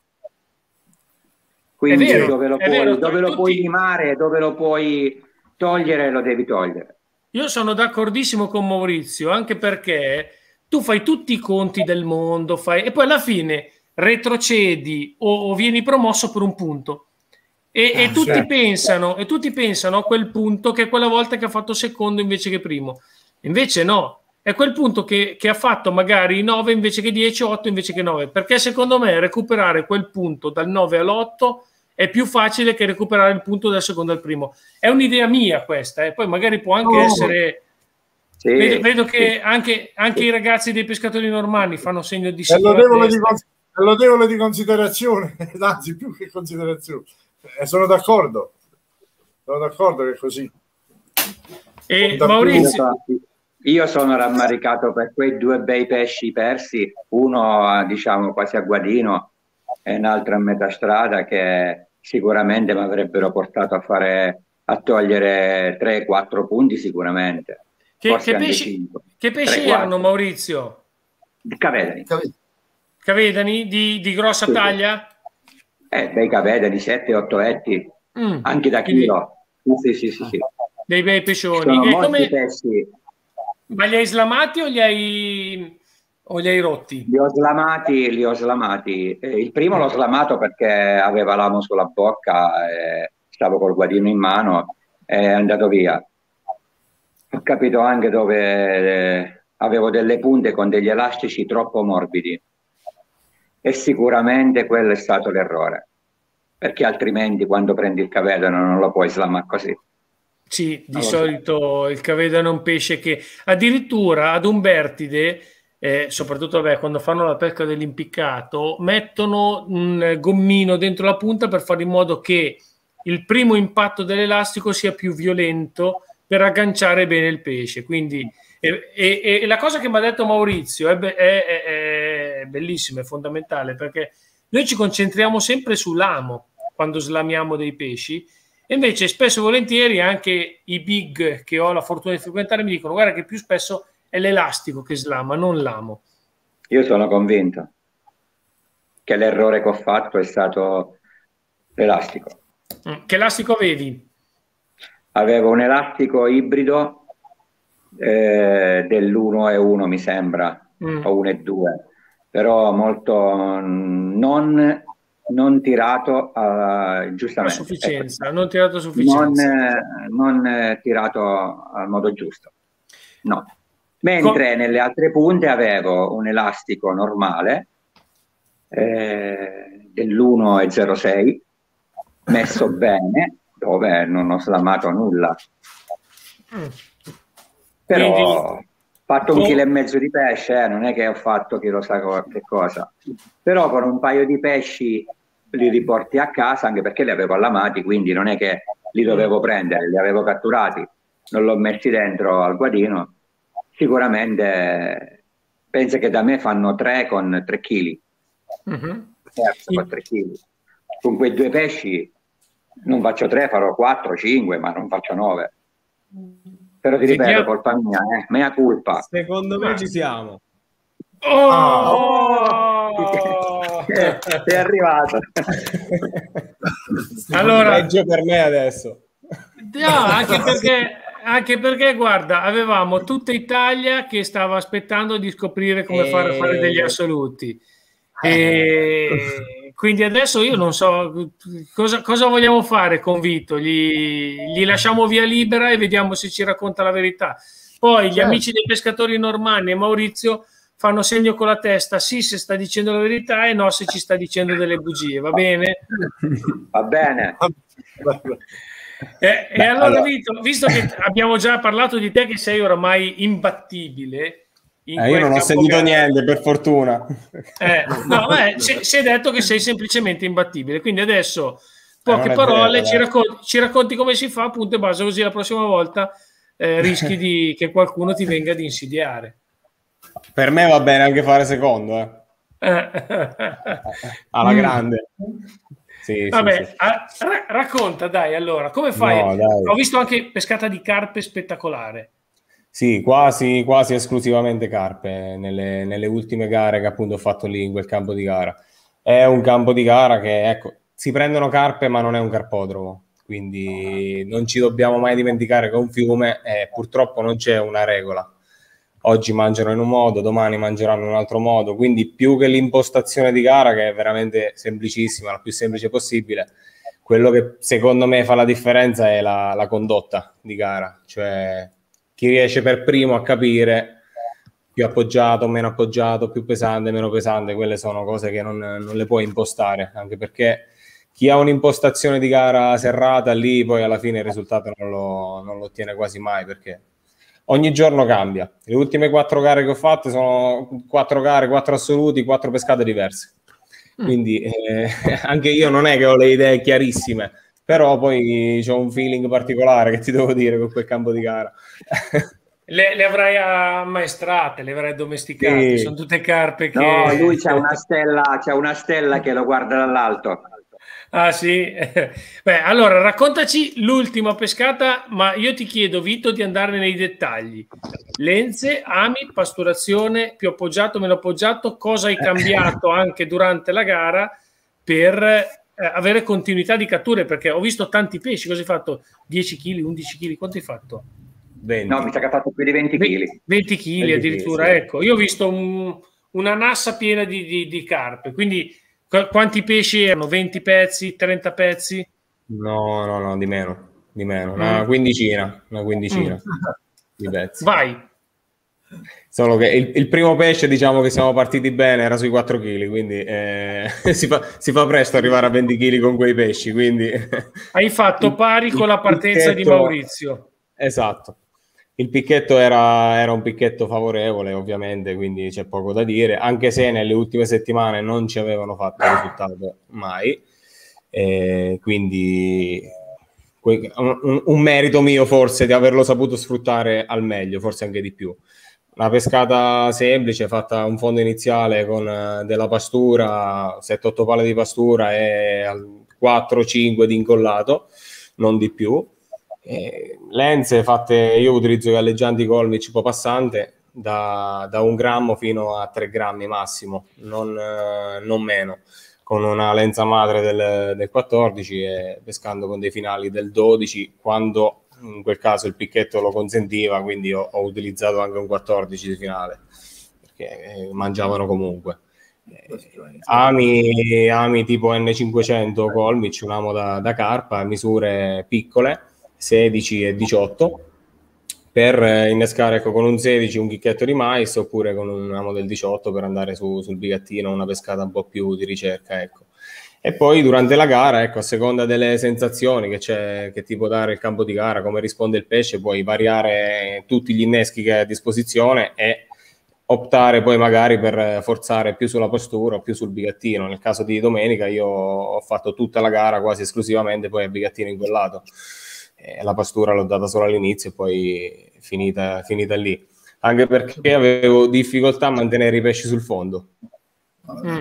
[SPEAKER 2] quindi vero, dove lo, puoi, vero, dove lo tutti... puoi limare, dove lo puoi togliere, lo devi togliere.
[SPEAKER 1] Io sono d'accordissimo con Maurizio, anche perché tu fai tutti i conti del mondo, fai... e poi alla fine retrocedi o, o vieni promosso per un punto e, ah, e tutti certo. pensano e tutti pensano a quel punto che è quella volta che ha fatto secondo invece che primo, invece no, è quel punto che, che ha fatto magari nove invece che dieci, otto invece che nove, perché secondo me recuperare quel punto dal nove all'otto è più facile che recuperare il punto dal secondo al primo. È un'idea mia questa, e eh. poi magari può anche oh. essere sì. vedo, vedo che anche, anche sì. i ragazzi dei pescatori normanni fanno segno di
[SPEAKER 3] sicurezza. Lodevole di considerazione, anzi più che considerazione, eh, sono d'accordo, sono d'accordo che è così.
[SPEAKER 1] E Maurizio,
[SPEAKER 2] io sono rammaricato per quei due bei pesci persi, uno diciamo quasi a guadino e un altro a metà strada, che sicuramente mi avrebbero portato a fare a togliere tre quattro punti sicuramente.
[SPEAKER 1] Che, che pesci, che pesci erano, Maurizio?
[SPEAKER 2] Cavedani.
[SPEAKER 1] Cavedani di, di grossa sì. taglia?
[SPEAKER 2] Eh, bei cavedani, sette otto etti, mm. anche da chilo. Sì, sì, sì, sì.
[SPEAKER 1] Dei bei pescioni.
[SPEAKER 2] Sono
[SPEAKER 1] e
[SPEAKER 2] molti
[SPEAKER 1] come...
[SPEAKER 2] pesci.
[SPEAKER 1] Ma li hai slamati o li hai, o li hai rotti?
[SPEAKER 2] Li ho slamati, li ho slamati. Eh, il primo l'ho slamato perché aveva l'amo sulla bocca, eh, stavo col guadino in mano, è andato via. Ho capito anche dove eh, avevo delle punte con degli elastici troppo morbidi. E sicuramente quello è stato l'errore, perché altrimenti quando prendi il cavedano non lo puoi slamare così.
[SPEAKER 1] Sì, di allora, solito il cavedano è un pesce che addirittura ad Umbertide, eh, soprattutto vabbè, quando fanno la pesca dell'impiccato, mettono un gommino dentro la punta per fare in modo che il primo impatto dell'elastico sia più violento per agganciare bene il pesce. Quindi E, e, e la cosa che mi ha detto Maurizio è, be- è, è, è bellissima, è fondamentale, perché noi ci concentriamo sempre sull'amo quando slamiamo dei pesci, e invece spesso e volentieri anche i big che ho la fortuna di frequentare mi dicono guarda che più spesso è l'elastico che slama, non l'amo.
[SPEAKER 2] Io sono convinto che l'errore che ho fatto è stato l'elastico.
[SPEAKER 1] Che elastico avevi?
[SPEAKER 2] Avevo un elastico ibrido eh, dell'uno e uno mi sembra, mm. o uno e due, però molto non, non tirato a, giustamente.
[SPEAKER 1] A sufficienza,
[SPEAKER 2] ecco,
[SPEAKER 1] non tirato a sufficienza.
[SPEAKER 2] Non, non tirato al modo giusto. No. Mentre Com- nelle altre punte avevo un elastico normale eh, dell'uno e zero sei messo bene, dove non ho slamato nulla. Mm. Però Quindi, ho fatto un chilo e mezzo di pesce, eh, non è che ho fatto chi lo sa co- che cosa. Però con un paio di pesci li riporti a casa, anche perché li avevo allamati, quindi non è che li dovevo prendere, li avevo catturati, non l'ho messi dentro al guadino. Sicuramente penso che da me fanno tre con tre chili. Mm-hmm. Terzo con tre chili. Con quei due pesci non faccio tre, farò quattro, cinque, ma non faccio nove. Però ti ripeto, colpa mia, eh? Mea culpa.
[SPEAKER 5] Secondo me ci siamo.
[SPEAKER 1] Oh! Oh!
[SPEAKER 2] È, è arrivato.
[SPEAKER 1] Allora,
[SPEAKER 5] peggio per me adesso.
[SPEAKER 1] No, anche perché, anche perché, guarda, avevamo tutta Italia che stava aspettando di scoprire come e... fare, fare degli assoluti. E quindi adesso io non so cosa, cosa vogliamo fare con Vito, gli, gli lasciamo via libera e vediamo se ci racconta la verità. Poi gli certo. amici dei pescatori normanni e Maurizio fanno segno con la testa sì se sta dicendo la verità e no se ci sta dicendo delle bugie, va bene?
[SPEAKER 2] Va bene.
[SPEAKER 1] E, e allora Vito, visto che abbiamo già parlato di te che sei oramai imbattibile,
[SPEAKER 5] Eh, io non ho sentito niente, per fortuna.
[SPEAKER 1] Eh, no, eh, si, si è detto che sei semplicemente imbattibile. Quindi adesso, poche eh, parole, vero, ci, racconti, ci racconti come si fa, punto e base, così la prossima volta eh, rischi di, che qualcuno ti venga ad insidiare.
[SPEAKER 5] Per me va bene anche fare secondo, eh. Alla grande. Sì,
[SPEAKER 1] Vabbè,
[SPEAKER 5] sì, sì.
[SPEAKER 1] Ra- racconta, dai, allora, come fai? No, dai. Ho visto anche pescata di carpe spettacolare.
[SPEAKER 5] Sì, quasi, quasi esclusivamente carpe nelle, nelle ultime gare che appunto ho fatto lì in quel campo di gara. È un campo di gara che, ecco, si prendono carpe ma non è un carpodromo, quindi non ci dobbiamo mai dimenticare che è un fiume e purtroppo non c'è una regola. Oggi mangiano in un modo, domani mangeranno in un altro modo, quindi più che l'impostazione di gara, che è veramente semplicissima, la più semplice possibile, quello che secondo me fa la differenza è la, la condotta di gara, cioè chi riesce per primo a capire più appoggiato, meno appoggiato, più pesante, meno pesante, quelle sono cose che non, non le puoi impostare, anche perché chi ha un'impostazione di gara serrata lì poi alla fine il risultato non lo, non lo ottiene quasi mai, perché ogni giorno cambia. Le ultime quattro gare che ho fatto sono quattro gare, quattro assoluti, quattro pescate diverse. Quindi eh, anche io non è che ho le idee chiarissime, però poi c'ho un feeling particolare che ti devo dire con quel campo di gara.
[SPEAKER 1] Le, le avrai ammaestrate, le avrai domesticate, sì. Sono tutte carpe che...
[SPEAKER 2] No, lui c'ha una stella, c'ha una stella che lo guarda dall'alto.
[SPEAKER 1] Ah sì? Beh, allora raccontaci l'ultima pescata, ma io ti chiedo, Vito, di andare nei dettagli. Lenze, ami, pasturazione, più appoggiato, meno appoggiato, cosa hai cambiato anche durante la gara per eh, avere continuità di catture? Perché ho visto tanti pesci, cosa hai fatto? dieci chili, undici chili, quanto hai fatto?
[SPEAKER 2] venti. No, mi sa che ha fatto più di venti chili.
[SPEAKER 1] venti chili addirittura, sì. Ecco. Io ho visto un, una nassa piena di, di, di carpe, quindi qu- quanti pesci erano? venti pezzi, trenta pezzi?
[SPEAKER 5] No, no, no, di meno, di meno, una mm. quindicina, una quindicina mm. di pezzi.
[SPEAKER 1] Vai.
[SPEAKER 5] Solo che il, il primo pesce, diciamo che siamo partiti bene, era sui quattro chili, quindi eh, si, fa, si fa presto arrivare a venti chili con quei pesci, quindi...
[SPEAKER 1] Hai fatto pari con la partenza picchetto, di Maurizio.
[SPEAKER 5] Esatto. Il picchetto era, era un picchetto favorevole, ovviamente, quindi c'è poco da dire, anche se nelle ultime settimane non ci avevano fatto risultato mai, e quindi un, un merito mio forse di averlo saputo sfruttare al meglio, forse anche di più. Una pescata semplice, fatta un fondo iniziale con uh, della pastura, sette otto palle di pastura e quattro cinque di incollato, non di più. E lenze fatte, io utilizzo galleggianti Colmich po' passante, da, da un grammo fino a tre grammi massimo, non, uh, non meno, con una lenza madre del, del quattordici e pescando con dei finali del dodici, quando in quel caso il picchetto lo consentiva, quindi ho, ho utilizzato anche un quattordici di finale, perché eh, mangiavano comunque. Eh, ami, ami tipo N cinquecento Colmich, un amo da, da carpa, misure piccole, sedici e diciotto, per eh, innescare ecco, con un sedici un chicchetto di mais, oppure con un amo del diciotto per andare su, sul bigattino, una pescata un po' più di ricerca, ecco. E poi durante la gara, ecco, a seconda delle sensazioni che c'è, che ti può dare il campo di gara, come risponde il pesce, puoi variare tutti gli inneschi che hai a disposizione e optare poi magari per forzare più sulla postura o più sul bigattino. Nel caso di domenica io ho fatto tutta la gara quasi esclusivamente poi a bigattino incollato. E la pastura l'ho data solo all'inizio e poi finita, finita lì. Anche perché avevo difficoltà a mantenere i pesci sul fondo. Mm.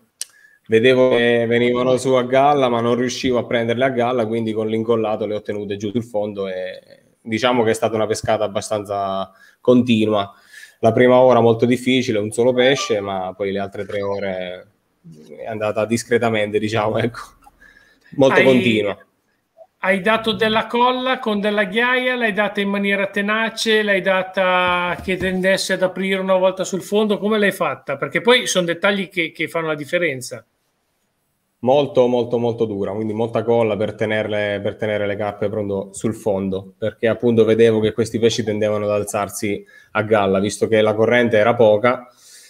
[SPEAKER 5] Vedevo che venivano su a galla, ma non riuscivo a prenderle a galla, quindi con l'incollato le ho tenute giù sul fondo e diciamo che è stata una pescata abbastanza continua. La prima ora molto difficile, un solo pesce, ma poi le altre tre ore è andata discretamente, diciamo, ecco, molto hai, continua.
[SPEAKER 1] Hai dato della colla con della ghiaia, l'hai data in maniera tenace, l'hai data che tendesse ad aprire una volta sul fondo, come l'hai fatta? Perché poi sono dettagli che, che fanno la differenza.
[SPEAKER 5] Molto, molto, molto dura, quindi molta colla per tenerle, per tenere le carpe pronto sul fondo, perché appunto vedevo che questi pesci tendevano ad alzarsi a galla, visto che la corrente era poca,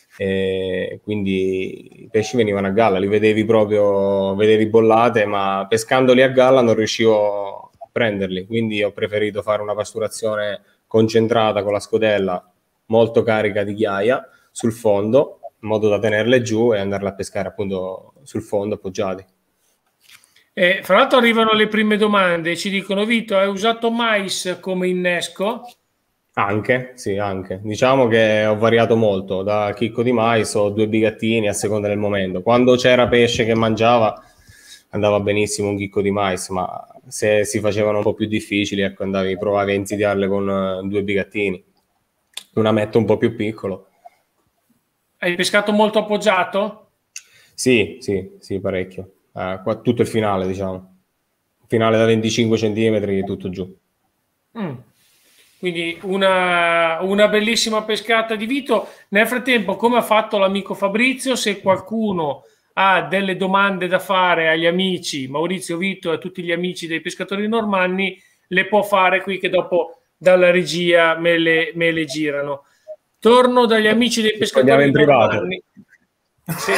[SPEAKER 5] e quindi i pesci venivano a galla, li vedevi proprio, vedevi bollate, ma pescandoli a galla non riuscivo a prenderli, quindi ho preferito fare una pasturazione concentrata con la scodella molto carica di ghiaia sul fondo, in modo da tenerle giù e andarle a pescare appunto sul fondo appoggiati.
[SPEAKER 1] Eh, fra l'altro arrivano le prime domande, ci dicono: Vito, hai usato mais come innesco?
[SPEAKER 5] Anche, sì, anche. Diciamo che ho variato molto, da chicco di mais o due bigattini a seconda del momento. Quando c'era pesce che mangiava andava benissimo un chicco di mais, ma se si facevano un po' più difficili, ecco, andavi, provavi a insidiarle con uh, due bigattini. Un ametto un po' più piccolo.
[SPEAKER 1] Hai pescato molto appoggiato?
[SPEAKER 5] Sì, sì, sì, parecchio. Uh, qua, tutto il finale, diciamo. Finale da venticinque centimetri, tutto giù.
[SPEAKER 1] Mm. Quindi una, una bellissima pescata di Vito. Nel frattempo, come ha fatto l'amico Fabrizio, se qualcuno ha delle domande da fare agli amici, Maurizio, Vito e a tutti gli amici dei pescatori normanni, le può fare qui che dopo dalla regia me le, me le girano. Torno dagli amici dei pescatori
[SPEAKER 5] in
[SPEAKER 1] normanni. Sì.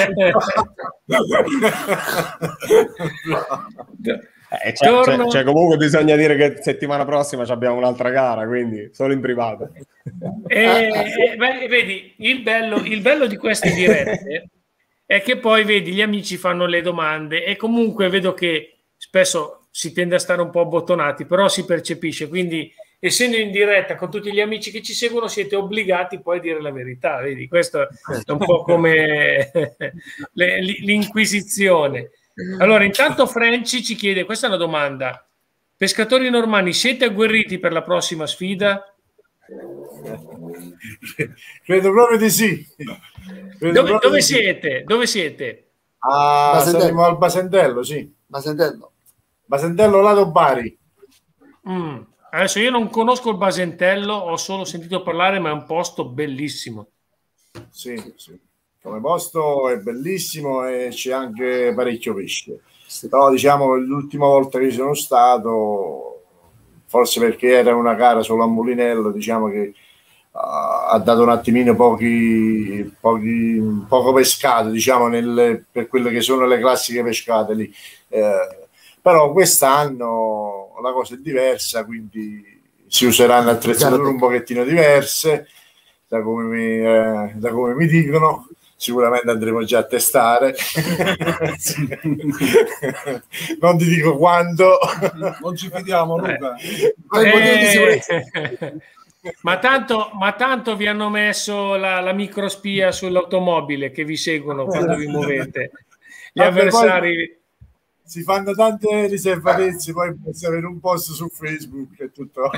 [SPEAKER 5] Eh, cioè, Torno... cioè, cioè, comunque bisogna dire che settimana prossima abbiamo un'altra gara, quindi solo in privato.
[SPEAKER 1] E, e, beh, vedi, il bello, il bello di queste dirette è che poi vedi gli amici fanno le domande e comunque vedo che spesso si tende a stare un po' abbottonati, però si percepisce, quindi essendo in diretta con tutti gli amici che ci seguono siete obbligati poi a dire la verità, vedi, questo è un po' come l'inquisizione. Allora, intanto Franci ci chiede, questa è una domanda: pescatori normanni, siete agguerriti per la prossima sfida?
[SPEAKER 3] Credo proprio di sì.
[SPEAKER 1] Credo dove, dove di siete? Sì. Dove siete?
[SPEAKER 3] Ah, saremo al Basentello, sì.
[SPEAKER 4] Basentello.
[SPEAKER 3] Basentello lato Bari.
[SPEAKER 1] Mm. Adesso io non conosco il Basentello, ho solo sentito parlare, ma è un posto bellissimo.
[SPEAKER 3] Sì, sì. Come posto è bellissimo e c'è anche parecchio pesce. Però diciamo l'ultima volta che sono stato, forse perché era una gara solo a Mulinello, diciamo che uh, ha dato un attimino pochi, pochi poco pescato, diciamo, nel, per quelle che sono le classiche pescate lì. Eh, però quest'anno la cosa è diversa, quindi si useranno attrezzature un pochettino diverse, da come mi, eh, da come mi dicono. sicuramente andremo già a testare. Non ti dico quando.
[SPEAKER 6] Non ci fidiamo, Luca.
[SPEAKER 1] Eh, ma, tanto, ma tanto vi hanno messo la, la microspia sull'automobile che vi seguono quando vi muovete. Gli
[SPEAKER 3] Vabbè,
[SPEAKER 1] avversari...
[SPEAKER 3] Si fanno tante riservatezze, poi basta avere un post su Facebook e tutto.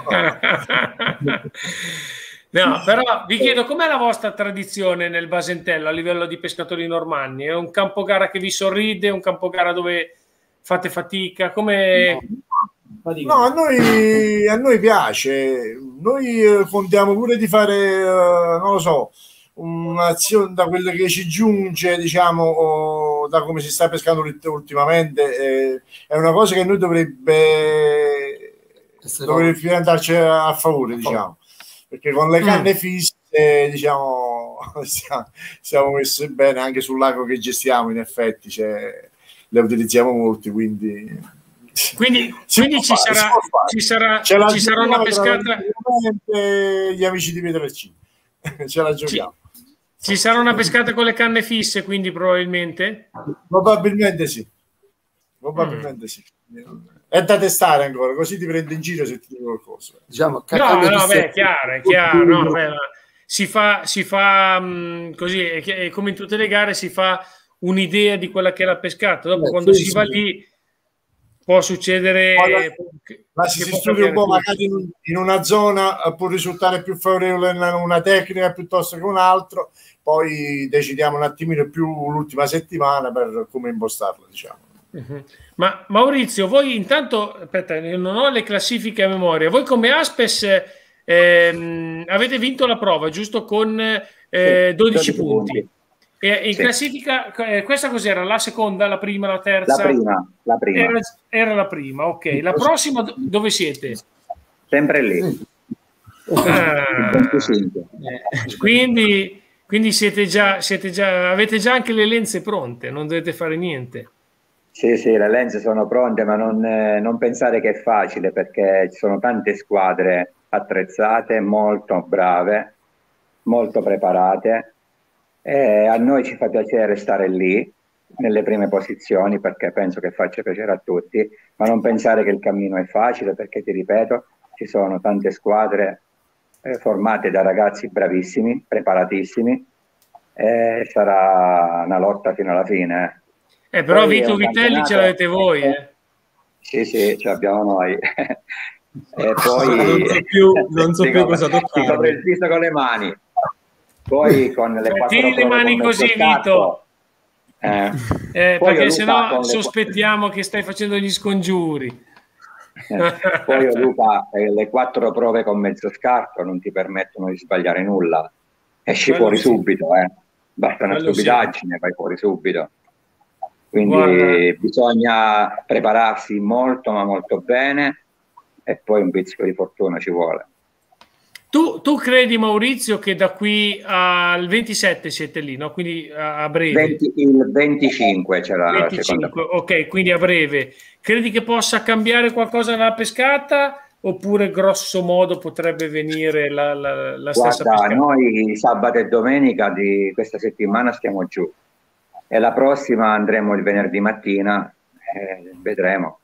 [SPEAKER 1] No, però vi chiedo com'è la vostra tradizione nel Basentello a livello di pescatori normanni? È un campogara che vi sorride, un campogara dove fate fatica? Come...
[SPEAKER 3] No, a noi, a noi piace. Noi contiamo pure di fare, uh, non lo so, un'azione da quelle che ci giunge, diciamo, o da come si sta pescando ultimamente. Eh, è una cosa che noi dovrebbe, dovrebbe andarci a favore, diciamo. Perché con le canne fisse, diciamo, siamo, siamo messi bene anche sul lago che gestiamo, in effetti, cioè, le utilizziamo molti, quindi...
[SPEAKER 1] Quindi, quindi ci,
[SPEAKER 3] fare,
[SPEAKER 1] sarà, ci, sarà, ci sarà una pescata...
[SPEAKER 3] Gli amici di Pietrelcina, ce la giochiamo.
[SPEAKER 1] Ci, ci sarà una pescata con le canne fisse, quindi probabilmente?
[SPEAKER 3] Probabilmente sì. Probabilmente mm. sì. È da testare ancora, così ti prendo in giro se ti dico qualcosa.
[SPEAKER 1] Diciamo, no, no, beh, è chiaro, è chiaro. No, beh, si fa, si fa mh, così, è, è come in tutte le gare, si fa un'idea di quella che è la pescata. Dopo, eh, quando sì, si va sì. lì, può succedere...
[SPEAKER 3] Ma se si studia un po', magari in, in una zona può risultare più favorevole una tecnica piuttosto che un altro, poi decidiamo un attimino più l'ultima settimana per come impostarla, diciamo.
[SPEAKER 1] Uh-huh. Ma Maurizio, voi intanto, aspetta, non ho le classifiche a memoria, voi come Aspes ehm, avete vinto la prova, giusto? Con eh, dodici punti. E in sì. classifica, eh, questa cos'era? La seconda, la prima, la terza?
[SPEAKER 2] La prima. La prima.
[SPEAKER 1] Era, era la prima, ok. La prossima dove siete?
[SPEAKER 2] Sempre lì.
[SPEAKER 1] Ah, quindi quindi siete già, siete già, avete già anche le lenze pronte, non dovete fare niente.
[SPEAKER 2] Sì, sì, le lenze sono pronte, ma non, eh, non pensare che è facile, perché ci sono tante squadre attrezzate, molto brave, molto preparate. E a noi ci fa piacere stare lì, nelle prime posizioni, perché penso che faccia piacere a tutti, ma non pensare che il cammino è facile, perché ti ripeto, ci sono tante squadre eh, formate da ragazzi bravissimi, preparatissimi, e sarà una lotta fino alla fine. Eh.
[SPEAKER 1] Eh, però poi Vito Vitelli ce l'avete voi, eh?
[SPEAKER 2] Sì, sì, ce l'abbiamo noi. E poi
[SPEAKER 5] non so più, non so più cosa toccare.
[SPEAKER 2] Sopra il viso con le mani. Poi con le quattro
[SPEAKER 1] tiri le mani così, Vito.
[SPEAKER 2] Eh.
[SPEAKER 1] Eh, perché sennò sospettiamo le... che stai facendo gli scongiuri.
[SPEAKER 2] Eh. Poi Luca, eh, le quattro prove con mezzo scarto non ti permettono di sbagliare nulla. Esci Quello fuori sì. subito, eh. Basta una Quello stupidaggine, sì. vai fuori subito. Quindi Guarda. bisogna prepararsi molto ma molto bene, e poi un pizzico di fortuna ci vuole.
[SPEAKER 1] Tu, tu credi, Maurizio, che da qui al ventisette siete lì, no? Quindi a, a breve?
[SPEAKER 2] venti, il venticinque c'era la seconda.
[SPEAKER 1] Ok, quindi a breve. Credi che possa cambiare qualcosa nella pescata, oppure grosso modo potrebbe venire la, la, la stessa
[SPEAKER 2] Guarda,
[SPEAKER 1] pescata?
[SPEAKER 2] noi sabato e domenica di questa settimana stiamo giù. E la prossima andremo il venerdì mattina, eh, vedremo.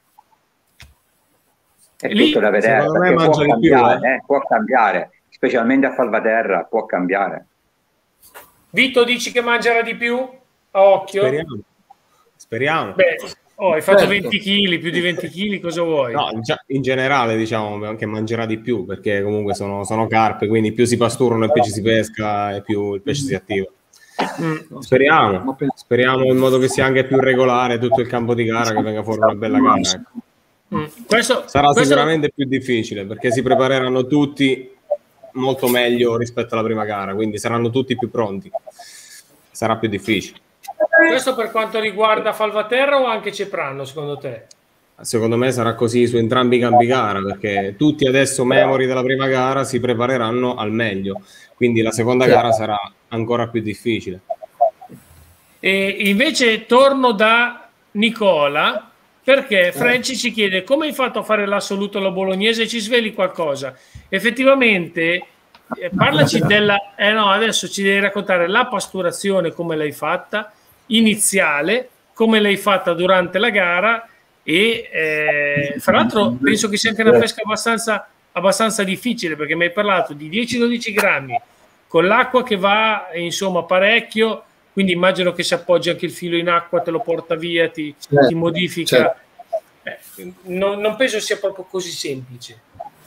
[SPEAKER 2] È Lì, tutto da vedere, perché può cambiare, più, eh? Eh, può cambiare, specialmente a Falvaterra, può cambiare.
[SPEAKER 1] Vito, dici che mangerà di più? A occhio?
[SPEAKER 5] Speriamo. Speriamo.
[SPEAKER 1] Beh, oh, hai fatto certo. venti chili, più di venti chili, cosa vuoi?
[SPEAKER 5] No, in generale diciamo che mangerà di più, perché comunque sono, sono carpe, quindi più si pasturano e più ci si pesca e più il pesce si attiva. Mm. Speriamo, speriamo in modo che sia anche più regolare tutto il campo di gara, che venga fuori una bella gara.
[SPEAKER 1] Mm. Questo,
[SPEAKER 5] sarà
[SPEAKER 1] questo...
[SPEAKER 5] sicuramente più difficile, perché si prepareranno tutti molto meglio rispetto alla prima gara, quindi saranno tutti più pronti, sarà più difficile.
[SPEAKER 1] Questo per quanto riguarda Falvaterra o anche Ceprano, secondo te?
[SPEAKER 5] Secondo me sarà così su entrambi i campi gara, perché tutti adesso memori della prima gara si prepareranno al meglio, quindi la seconda gara sarà ancora più difficile.
[SPEAKER 1] E invece torno da Nicola, perché Franci ci chiede come hai fatto a fare l'assoluto alla bolognese, ci sveli qualcosa. Effettivamente eh, parlaci della... Eh no, adesso ci devi raccontare la pasturazione, come l'hai fatta, iniziale, come l'hai fatta durante la gara e eh, fra l'altro penso che sia anche una pesca abbastanza, abbastanza difficile, perché mi hai parlato di dieci dodici grammi con l'acqua che va insomma parecchio, quindi immagino che si appoggi anche il filo in acqua, te lo porta via, ti, certo, ti modifica. Certo. Eh, non, non penso sia proprio così semplice.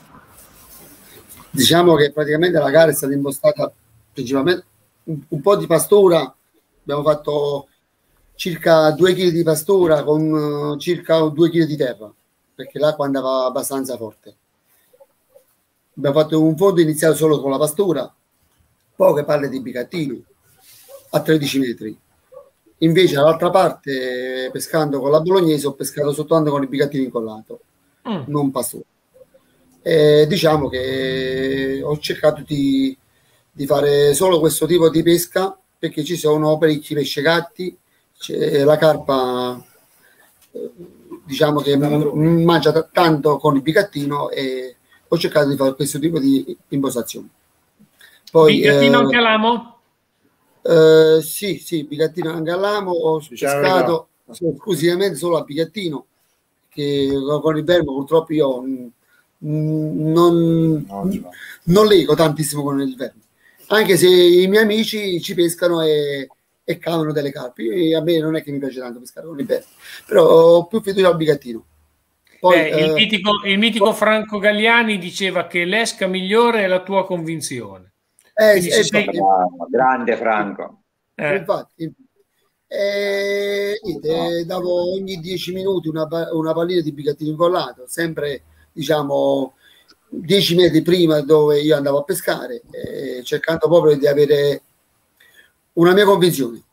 [SPEAKER 4] Diciamo che praticamente la gara è stata impostata principalmente un, un po' di pastura, abbiamo fatto circa due chili di pastura con uh, circa due chili di terra, perché l'acqua andava abbastanza forte. Abbiamo fatto un fondo iniziale solo con la pastura, poche palle di bicattini a tredici metri. Invece dall'altra parte, pescando con la bolognese, ho pescato soltanto con il bicattino incollato, mm. non pastura. E diciamo che ho cercato di, di fare solo questo tipo di pesca, perché ci sono parecchi pescegatti, la carpa diciamo che mangia tanto con il bicattino, e ho cercato di fare questo tipo di impostazione. Poi,
[SPEAKER 1] bicattino
[SPEAKER 4] eh,
[SPEAKER 1] anche all'amo?
[SPEAKER 4] Eh, sì, sì, bicattino anche all'amo. Ho pescato esclusivamente solo a bicattino, che con il verbo purtroppo io non, non leggo tantissimo con il verbo, anche se i miei amici ci pescano e, e cavano delle carpe. Io, a me non è che mi piace tanto pescare con il verbo, però ho più fiducia al bicattino.
[SPEAKER 1] Poi, Beh, eh, il, mitico, il mitico Franco Galliani diceva che l'esca migliore è la tua convinzione.
[SPEAKER 4] Eh, eh, sei...
[SPEAKER 2] grande Franco.
[SPEAKER 4] Eh. Infatti, eh, niente, davo ogni dieci minuti una, una pallina di bicattino incollato, sempre diciamo dieci metri prima dove io andavo a pescare, eh, cercando proprio di avere una mia convinzione.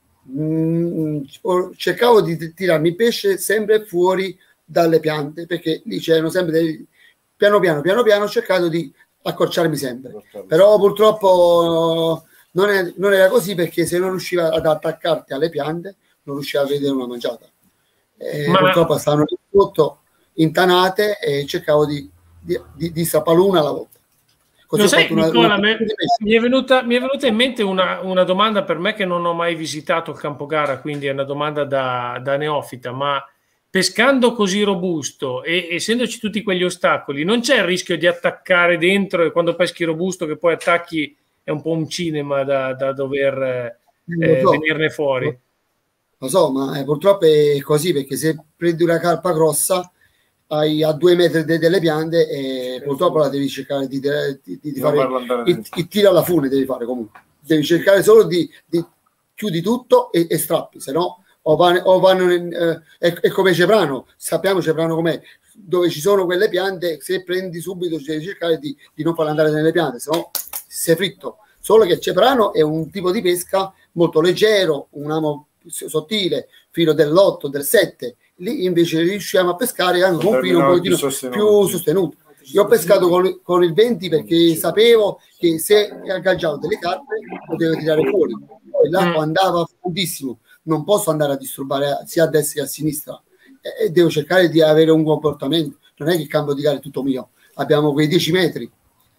[SPEAKER 4] Mm, cercavo di tirarmi il pesce sempre fuori dalle piante, perché lì c'erano sempre dei, piano piano piano piano ho cercato di accorciarmi sempre, però purtroppo non, è, non era così, perché se non riusciva ad attaccarti alle piante non riusciva a vedere una mangiata. Eh, Ma... purtroppo stavano sotto intanate e cercavo di, di, di, di strappare una alla volta.
[SPEAKER 1] Così Lo sai, una, Nicola, una... Me, mi, è venuta, mi è venuta in mente una, una domanda per me, che non ho mai visitato il campo gara, quindi è una domanda da, da neofita, ma pescando così robusto e essendoci tutti quegli ostacoli, non c'è il rischio di attaccare dentro, e quando peschi robusto che poi attacchi è un po' un cinema da, da dover eh, so. venirne fuori?
[SPEAKER 4] Lo so, ma eh, purtroppo è così, perché se prendi una carpa grossa hai a due metri de delle piante e purtroppo la devi cercare di, di, di, di fare il, il tiro alla fune, devi fare comunque, devi cercare solo di, di chiudi tutto e, e strappi, se no o vanno, o vanno in, eh, è, è come Ceprano, sappiamo Ceprano com'è, dove ci sono quelle piante, se prendi subito devi cercare di, di non farle andare nelle piante, se no sei fritto. Solo che Ceprano è un tipo di pesca molto leggero, un amo sottile, filo dell'otto, del sette, lì invece riusciamo a pescare anche con un filo un pochettino più sostenuto. Più sostenuto. Io ho pescato con, con il venti perché sapevo che se agganciavo delle carpe potevo tirare fuori, e l'acqua andava fortissimo, non posso andare a disturbare sia a destra che a sinistra, e, e devo cercare di avere un comportamento, non è che il campo di gara è tutto mio, abbiamo quei dieci metri,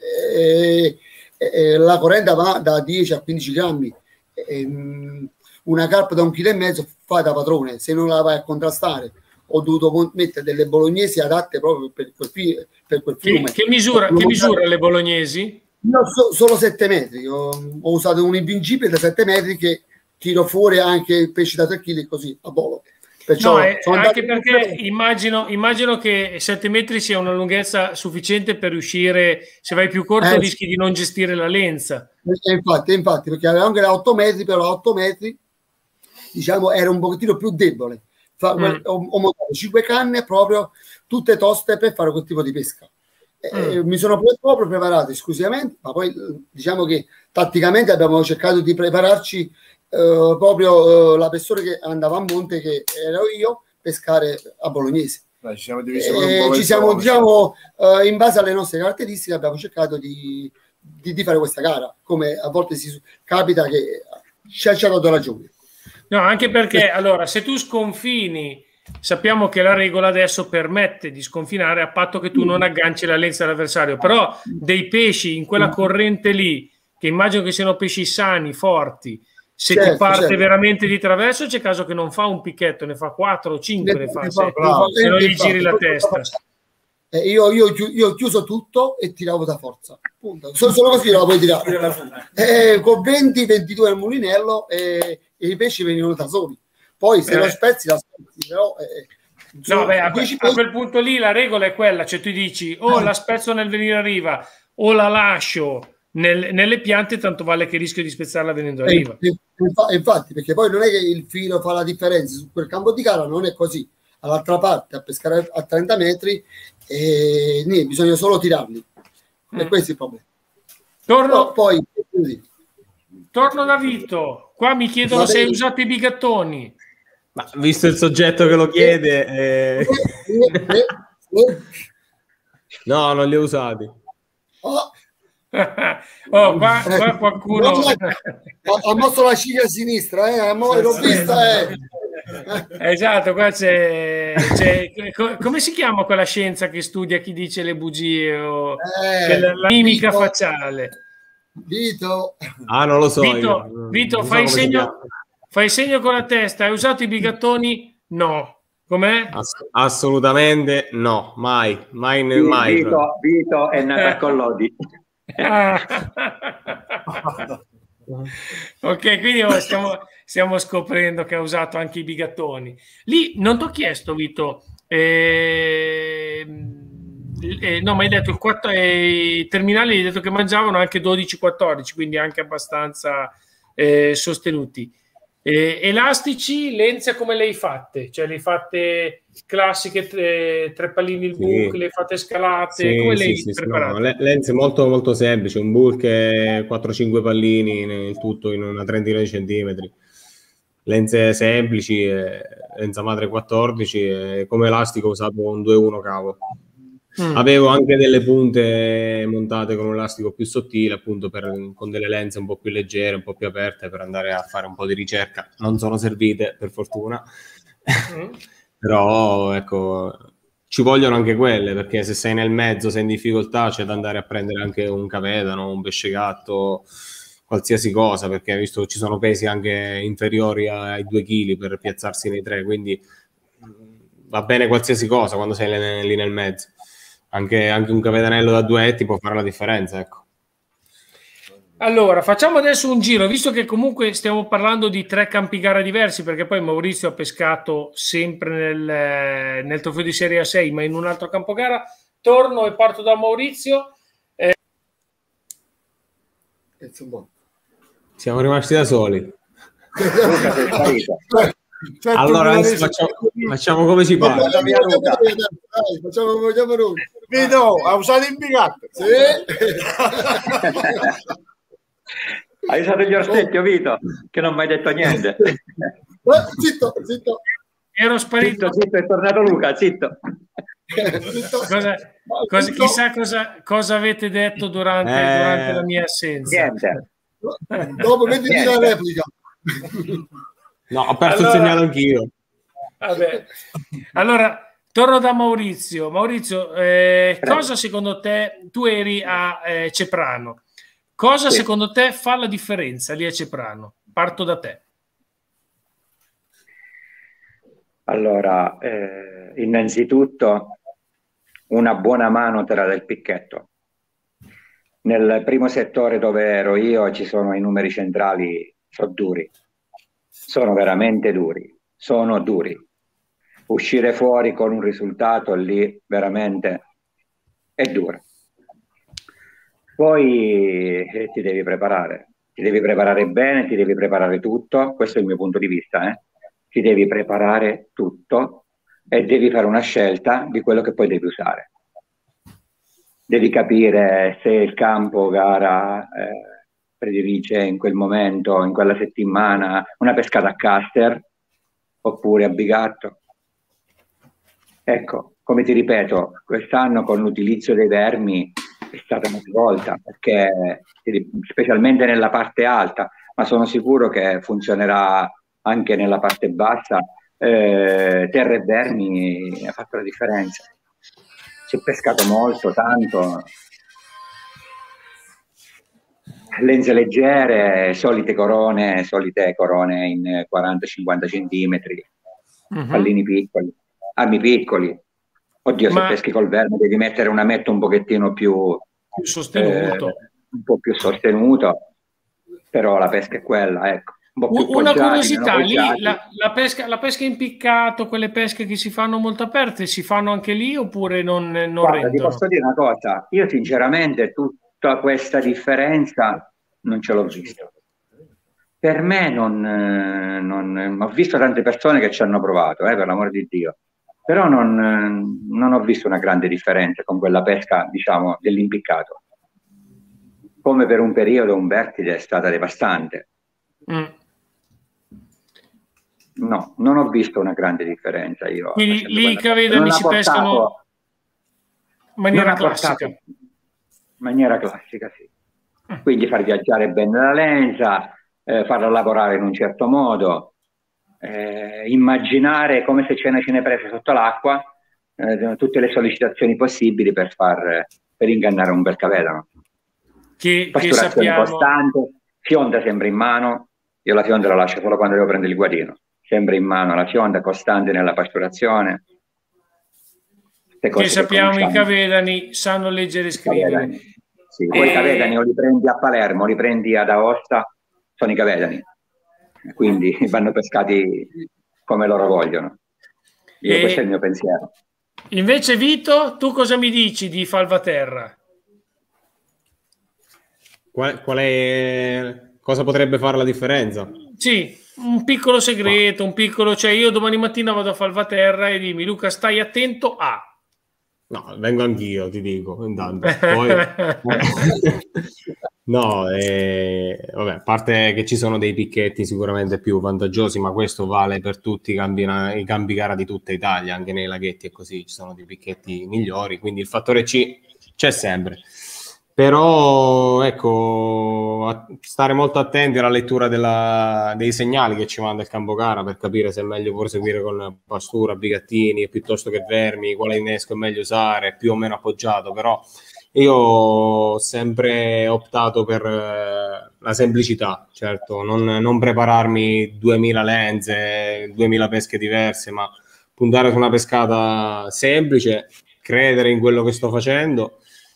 [SPEAKER 4] e, e, e la corrente va da dieci a quindici grammi, e, um, una carpa da un chilo e mezzo fa da padrone, se non la vai a contrastare. Ho dovuto mettere delle bolognesi adatte proprio per quel, per quel fiume.
[SPEAKER 1] Che, che misura, che misura le bolognesi?
[SPEAKER 4] No, so, solo sette metri. Ho, ho usato un invincibile da sette metri che tiro fuori anche il pesce da tre chili così a volo. Perciò
[SPEAKER 1] no, eh, anche perché immagino, immagino che sette metri sia una lunghezza sufficiente per riuscire, se vai più corto eh, rischi di non gestire la lenza.
[SPEAKER 4] Eh, infatti, infatti, perché aveva anche da otto metri, però a otto metri diciamo era un pochettino più debole. Fa, mm. ho, ho montato cinque canne proprio tutte toste per fare quel tipo di pesca. Eh, mm. Mi sono proprio preparato esclusivamente, ma poi diciamo che tatticamente abbiamo cercato di prepararci eh, proprio eh, la persona che andava a monte, che ero io, pescare a bolognese.
[SPEAKER 3] Dai, ci siamo divisi
[SPEAKER 4] eh, ci siamo, diciamo, eh, in base alle nostre caratteristiche abbiamo cercato di, di, di fare questa gara, come a volte si capita che ci ha dato ragione.
[SPEAKER 1] No, anche perché allora se tu sconfini sappiamo che la regola adesso permette di sconfinare a patto che tu non agganci la lenza all'avversario, però dei pesci in quella corrente lì, che immagino che siano pesci sani, forti, se certo, ti parte certo. veramente di traverso c'è caso che non fa un picchetto, ne fa quattro o cinque, ne, ne fa, ne se, se non gli giri la testa.
[SPEAKER 4] Eh, io, io, io ho chiuso tutto e tiravo da forza, punto. Solo, solo così la puoi tirare. Eh, con venti ventidue al mulinello e, e i pesci venivano da soli. Poi se eh. lo spezzi la spezzi, però eh,
[SPEAKER 1] no, beh, a, que- a quel punto lì la regola è quella, cioè tu dici o oh, la spezzo nel venire a riva o la lascio nel, nelle piante, tanto vale che rischio di spezzarla venendo a riva.
[SPEAKER 4] Eh, infatti, perché poi non è che il filo fa la differenza, su quel campo di gara non è così, all'altra parte a pescare a trenta metri e niente, bisogna solo tirarli mm. e questo è il problema.
[SPEAKER 1] Torno,
[SPEAKER 4] no, poi,
[SPEAKER 1] torno da Vito, qua mi chiedono se hai usato i bigattoni.
[SPEAKER 5] Ma visto il soggetto che lo chiede eh... no, non li ho usati.
[SPEAKER 4] Oh.
[SPEAKER 1] oh, qua, qua qualcuno
[SPEAKER 4] ha mosso la ciglia a sinistra, eh? Amore, l'ho vista, eh.
[SPEAKER 1] Esatto, qua c'è, c'è come si chiama quella scienza che studia chi dice le bugie o
[SPEAKER 4] eh,
[SPEAKER 1] la, la mimica
[SPEAKER 4] Vito,
[SPEAKER 1] facciale?
[SPEAKER 4] Vito,
[SPEAKER 5] ah, non lo so.
[SPEAKER 1] Vito,
[SPEAKER 5] io.
[SPEAKER 1] Vito fai segno, fai segno con la testa. Hai usato i bigattoni? No. Com'è?
[SPEAKER 5] Ass- assolutamente no, mai, mai,
[SPEAKER 2] sì,
[SPEAKER 5] mai.
[SPEAKER 2] Vito, Vito è nata con Lodi.
[SPEAKER 1] Ok, quindi oh, stiamo, stiamo scoprendo che ha usato anche i bigattoni. Lì non ti ho chiesto, Vito, eh, eh, no, ma hai detto il quattro, eh, i terminali hai detto che mangiavano anche dodici quattordici, quindi anche abbastanza eh, sostenuti. Eh, elastici, lenze come le hai fatte? Cioè le hai fatte classiche, tre, tre pallini il bulk, sì. Le hai fatte scalate?
[SPEAKER 5] Sì,
[SPEAKER 1] come
[SPEAKER 5] sì,
[SPEAKER 1] le hai
[SPEAKER 5] sì,
[SPEAKER 1] preparate?
[SPEAKER 5] No, le, lenze molto molto semplici, un bulk e quattro cinque pallini nel tutto in una trentina di centimetri. Lenze semplici, eh, lenza madre quattordici e come elastico ho usato un due uno cavo. Mm. Avevo anche delle punte montate con un elastico più sottile, appunto per, con delle lenze un po' più leggere, un po' più aperte per andare a fare un po' di ricerca. Non sono servite, per fortuna. Mm. Però, ecco, ci vogliono anche quelle, perché se sei nel mezzo, sei in difficoltà, c'è da andare a prendere anche un cavedano, un pesce gatto, qualsiasi cosa, perché visto che ci sono pesi anche inferiori ai due chili per piazzarsi nei tre, quindi va bene qualsiasi cosa quando sei lì nel mezzo. Anche, anche un cavedanello da due etti può fare la differenza, ecco.
[SPEAKER 1] Allora, facciamo adesso un giro, visto che comunque stiamo parlando di tre campi gara diversi, perché poi Maurizio ha pescato sempre nel, nel trofeo di Serie A sei, ma in un altro campo gara. Torno e parto da Maurizio. Eh...
[SPEAKER 5] Siamo rimasti da soli.
[SPEAKER 2] Luca, sei sparito.
[SPEAKER 5] Certo, allora adesso facciamo, facciamo come ci pare.
[SPEAKER 4] Facciamo come facciamo noi.
[SPEAKER 3] Vito, ha usato il bigatto.
[SPEAKER 4] Sì.
[SPEAKER 2] Hai usato gli orsetti, Vito, che non mi hai detto niente.
[SPEAKER 4] Zitto, zitto.
[SPEAKER 1] Ero sparito.
[SPEAKER 2] Zitto, zitto, è tornato Luca, zitto.
[SPEAKER 1] Cosa, cosa, chissà cosa, cosa avete detto durante, eh, durante la mia assenza.
[SPEAKER 2] Niente.
[SPEAKER 4] Dopo mettiti la replica.
[SPEAKER 5] No, ho perso allora, il segnale anch'io.
[SPEAKER 1] Vabbè. Allora, torno da Maurizio. Maurizio, eh, cosa secondo te, tu eri a eh, Ceprano, cosa sì. secondo te fa la differenza lì a Ceprano? Parto da te.
[SPEAKER 2] Allora, eh, innanzitutto una buona mano te la dà il picchetto. Nel primo settore dove ero io ci sono i numeri centrali, sono duri. Sono veramente duri, sono duri. Uscire fuori con un risultato lì veramente è duro. Poi eh, ti devi preparare, ti devi preparare bene, ti devi preparare tutto, questo è il mio punto di vista, eh? Ti devi preparare tutto e devi fare una scelta di quello che poi devi usare. Devi capire se il campo gara eh, predilige in quel momento, in quella settimana, una pescata a caster oppure a bigatto. Ecco, come ti ripeto, quest'anno con l'utilizzo dei vermi è stata una svolta, perché specialmente nella parte alta, ma sono sicuro che funzionerà anche nella parte bassa, eh, terre e vermi ha fatto la differenza. Si è pescato molto, tanto. Lenze leggere, solite corone, solite corone in quaranta cinquanta centimetri, uh-huh. Pallini piccoli, armi piccoli. Oddio, Ma... se peschi col verme devi mettere una metta un pochettino più,
[SPEAKER 1] più sostenuto,
[SPEAKER 2] eh, un po' più sostenuto, però la pesca è quella, ecco. Un po' più
[SPEAKER 1] una
[SPEAKER 2] poggiati,
[SPEAKER 1] curiosità, lì la, la, pesca, la pesca impiccato, quelle pesche che si fanno molto aperte, si fanno anche lì oppure non, non
[SPEAKER 2] Guarda,
[SPEAKER 1] rendono?
[SPEAKER 2] Ti posso dire una cosa, io sinceramente tutta questa differenza non ce l'ho vista. Per me non, non ho visto tante persone che ci hanno provato, eh, per l'amor di Dio, però non, non ho visto una grande differenza con quella pesca, diciamo, dell'impiccato. Come per un periodo Umbertide è stata devastante. Mm. No, non ho visto una grande differenza io.
[SPEAKER 1] Quindi lì i cavedani si pescano in maniera classica.
[SPEAKER 2] In maniera classica, sì. Quindi far viaggiare bene la lenza, eh, farla lavorare in un certo modo, eh, immaginare come se c'è una cinepresa sotto l'acqua, eh, tutte le sollecitazioni possibili per far per ingannare un bel cavedano.
[SPEAKER 1] Che,
[SPEAKER 2] Pasturazione
[SPEAKER 1] che sappiamo...
[SPEAKER 2] costante, fionda sempre in mano, io la fionda la lascio solo quando devo prendere il guadino, sempre in mano la fionda, costante nella pasturazione.
[SPEAKER 1] Che sappiamo che i cavedani sanno leggere e scrivere.
[SPEAKER 2] Sì, poi i cavedani o li prendi a Palermo, li prendi ad Aosta, sono i cavedani, quindi vanno pescati come loro vogliono. Io, e questo è il mio pensiero.
[SPEAKER 1] Invece Vito, tu cosa mi dici di Falvaterra?
[SPEAKER 5] Qual, qual è, cosa potrebbe fare la differenza?
[SPEAKER 1] Sì, un piccolo segreto, un piccolo, cioè io domani mattina vado a Falvaterra e dimmi Luca stai attento a...
[SPEAKER 5] No, vengo anch'io, ti dico, intanto. Poi... no, eh, vabbè, a parte che ci sono dei picchetti sicuramente più vantaggiosi, ma questo vale per tutti i campi, i campi gara di tutta Italia, anche nei laghetti e così, ci sono dei picchetti migliori, quindi il fattore C c'è sempre. Però, ecco, stare molto attenti alla lettura della, dei segnali che ci manda il campo gara per capire se è meglio proseguire con pastura, bigattini, piuttosto che vermi, quale innesco è meglio usare, più o meno appoggiato. Però io ho sempre optato per la semplicità, certo, non, non prepararmi duemila lenze, duemila pesche diverse, ma puntare su una pescata semplice, credere in quello che sto facendo.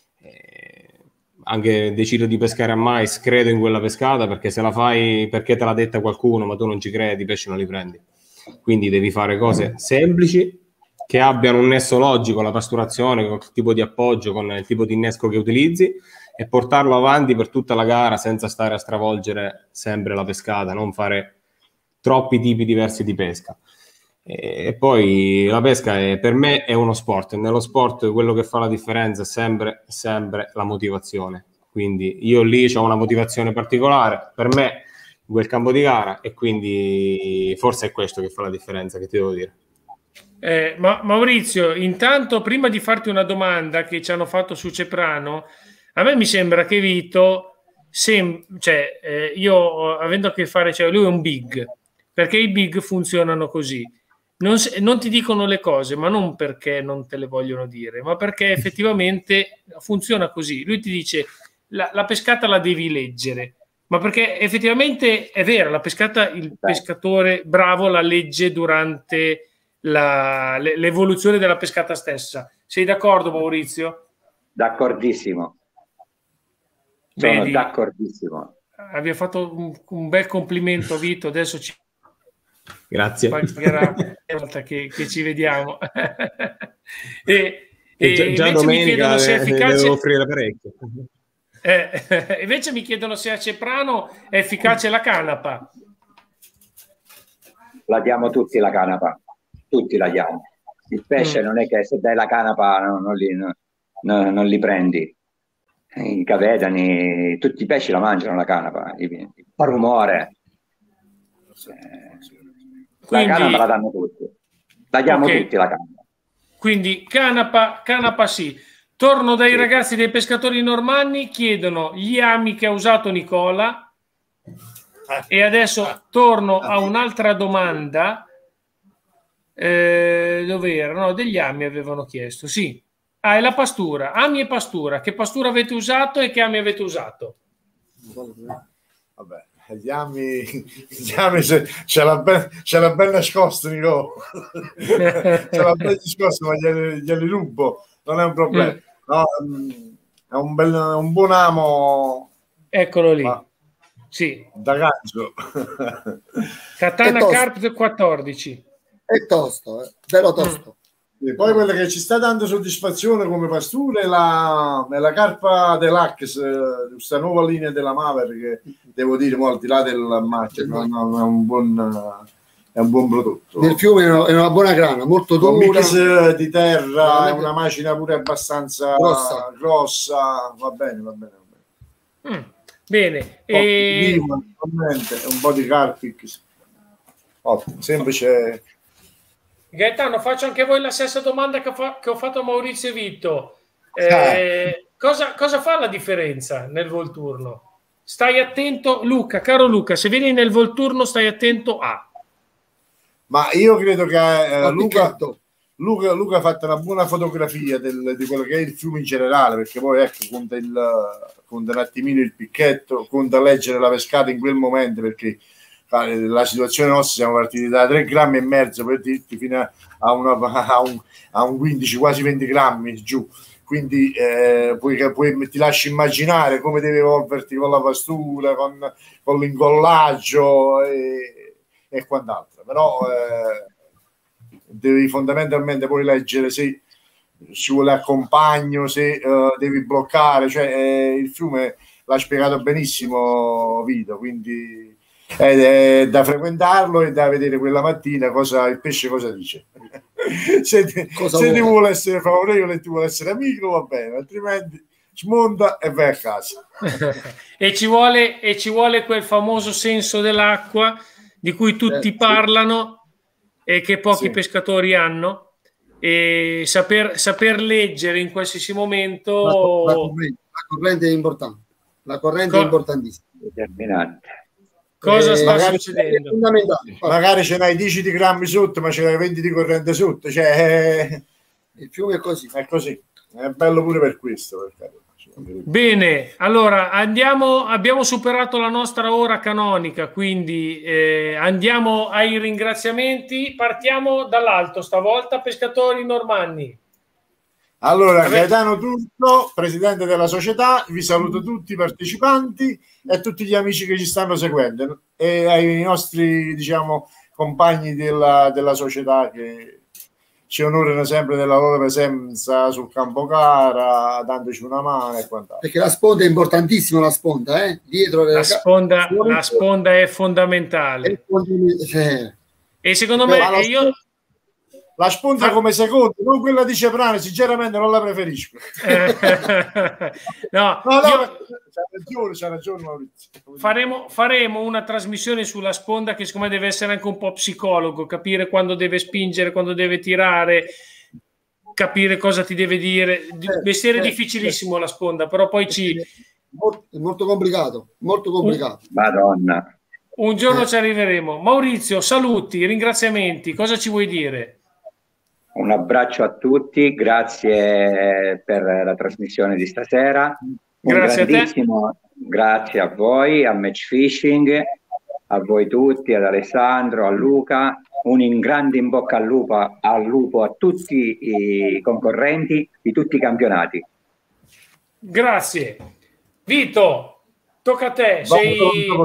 [SPEAKER 5] Anche decido di pescare a mais, credo in quella pescata, perché se la fai perché te l'ha detta qualcuno ma tu non ci credi, i pesci non li prendi. Quindi devi fare cose semplici che abbiano un nesso logico, la pasturazione, con il tipo di appoggio, con il tipo di innesco che utilizzi, e portarlo avanti per tutta la gara senza stare a stravolgere sempre la pescata, non fare troppi tipi diversi di pesca. E poi la pesca è, per me è uno sport, e nello sport quello che fa la differenza è sempre, sempre la motivazione. Quindi io lì ho una motivazione particolare per me in quel campo di gara, e quindi forse è questo che fa la differenza, che ti devo dire.
[SPEAKER 1] Eh, ma Maurizio, intanto prima di farti una domanda che ci hanno fatto su Ceprano, a me mi sembra che Vito, sem- cioè eh, io avendo a che fare, cioè lui è un big, perché i big funzionano così. Non, non ti dicono le cose, ma non perché non te le vogliono dire, ma perché effettivamente funziona così. Lui ti dice la, la pescata la devi leggere, ma perché effettivamente è vero, la pescata il pescatore bravo la legge durante la, l'evoluzione della pescata stessa. Sei d'accordo, Maurizio?
[SPEAKER 2] D'accordissimo. Sono Vedi, d'accordissimo.
[SPEAKER 1] Abbiamo fatto un, un bel complimento, Vito, adesso ci
[SPEAKER 5] grazie
[SPEAKER 1] la volta che, che ci vediamo. e,
[SPEAKER 5] e già, già domenica
[SPEAKER 1] se è efficace...
[SPEAKER 5] devo offrire parecchio.
[SPEAKER 1] Eh, invece mi chiedono se a Ceprano è efficace la canapa.
[SPEAKER 2] La diamo tutti la canapa, tutti la diamo. Il pesce mm. non è che se dai la canapa no, non, li, no, non li prendi. I cavedani, tutti i pesci la mangiano la canapa, fa rumore. Eh,
[SPEAKER 1] Quindi,
[SPEAKER 2] la canapa la danno tutti, la diamo okay. tutti la canapa.
[SPEAKER 1] Quindi canapa, canapa sì. Torno dai sì. ragazzi dei pescatori normanni, chiedono gli ami che ha usato Nicola, e adesso torno a un'altra domanda eh, dove erano? No, degli ami avevano chiesto, sì. Ah, è la pastura, ami e pastura. Che pastura avete usato e che ami avete usato?
[SPEAKER 3] Vabbè, gli ami, gli ami ce, ce l'ha ben, ce l'ha ben nascosto, Nico. Ce l'ha ben nascosto, ma glieli, glieli rubo, non è un problema. Mm. No, è un, bel, un buon amo.
[SPEAKER 1] Eccolo lì. Sì.
[SPEAKER 3] Da gancio.
[SPEAKER 1] Katana Carp quattordici.
[SPEAKER 4] È tosto, eh? Bello tosto. Mm.
[SPEAKER 3] E poi quella che ci sta dando soddisfazione come pastura è la, è la carpa Deluxe, questa nuova linea della Maver, che devo dire, mo, al di là del marchio, no, no, è, un buon, è un buon prodotto.
[SPEAKER 4] Nel fiume è una, è una buona grana, molto dura.
[SPEAKER 3] Un mix di terra, è una macina pure abbastanza grossa, grossa. Va bene, va bene. Va
[SPEAKER 1] bene. Mm, bene. E...
[SPEAKER 3] un po' di Carpix. Ottimo, semplice.
[SPEAKER 1] Gaetano, faccio anche a voi la stessa domanda che ho, fa- che ho fatto a Maurizio e Vitto. Eh, cosa, cosa fa la differenza nel Volturno? Stai attento, Luca, caro Luca, se vieni nel Volturno stai attento a...
[SPEAKER 3] Ma io credo che eh, Luca, Luca, Luca ha fatto una buona fotografia del, di quello che è il fiume in generale, perché poi ecco, conta, il, conta un attimino il picchetto, conta leggere la pescata in quel momento, perché la situazione nostra siamo partiti da tre grammi e mezzo per dirti fino a, una, a, un, a un quindici, quasi venti grammi giù, quindi eh, poi, poi ti lasci immaginare come devi evolverti con la pastura, con, con l'ingollaggio e, e quant'altro, però eh, devi fondamentalmente poi leggere se ci vuole accompagno, se uh, devi bloccare, cioè eh, il fiume l'ha spiegato benissimo Vito, quindi è da frequentarlo e da vedere quella mattina cosa il pesce cosa dice. Se, ti, cosa se ti vuole essere favorevole e ti vuole essere amico va bene, altrimenti smonta e vai a casa.
[SPEAKER 1] e, ci vuole, e ci vuole quel famoso senso dell'acqua di cui tutti eh, parlano sì. E che pochi sì. pescatori hanno, e saper, saper leggere in qualsiasi momento
[SPEAKER 4] la, la, corrente, la corrente è importante, la corrente Co- è importantissima,
[SPEAKER 2] determinante.
[SPEAKER 1] Cosa
[SPEAKER 3] eh,
[SPEAKER 1] sta
[SPEAKER 3] magari
[SPEAKER 1] succedendo?
[SPEAKER 3] Magari ce n'hai dieci di grammi sotto, ma ce n'hai venti di corrente sotto. Cioè,
[SPEAKER 4] il fiume è così.
[SPEAKER 3] È così. È bello pure per questo. Perché...
[SPEAKER 1] Bene, allora andiamo. Abbiamo superato la nostra ora canonica, quindi eh, andiamo ai ringraziamenti. Partiamo dall'alto stavolta, pescatori normanni.
[SPEAKER 3] Allora, Vabbè. Gaetano Turco, presidente della società, vi saluto tutti i partecipanti e tutti gli amici che ci stanno seguendo e ai nostri, diciamo, compagni della, della società che ci onorano sempre della loro presenza sul campo gara, dandoci una mano e quant'altro.
[SPEAKER 4] Perché la sponda è importantissima, la sponda, eh? Dietro
[SPEAKER 1] la, sponda, la sponda è fondamentale. È fondamentale. E secondo me
[SPEAKER 3] la,
[SPEAKER 1] io...
[SPEAKER 3] la sponda come secondo, non quella di Ceprano, sinceramente non la preferisco.
[SPEAKER 1] no,
[SPEAKER 3] no, no,
[SPEAKER 1] io...
[SPEAKER 3] c'ha ragione, c'ha ragione Maurizio.
[SPEAKER 1] Faremo, faremo una trasmissione sulla sponda che secondo me deve essere anche un po' psicologo, capire quando deve spingere, quando deve tirare, capire cosa ti deve dire. Deve essere eh, difficilissimo eh. la sponda, però poi ci...
[SPEAKER 4] È molto complicato, molto complicato.
[SPEAKER 2] Madonna.
[SPEAKER 1] Un giorno eh. ci arriveremo. Maurizio, saluti, ringraziamenti, cosa ci vuoi dire?
[SPEAKER 2] Un abbraccio a tutti, grazie per la trasmissione di stasera. Un
[SPEAKER 1] grazie
[SPEAKER 2] grandissimo
[SPEAKER 1] a te.
[SPEAKER 2] Grazie a voi, a Match Fishing, a voi tutti, ad Alessandro, a Luca. Un in grande in bocca al lupo, al lupo a tutti i concorrenti di tutti i campionati.
[SPEAKER 1] Grazie. Vito, tocca a te. Sei...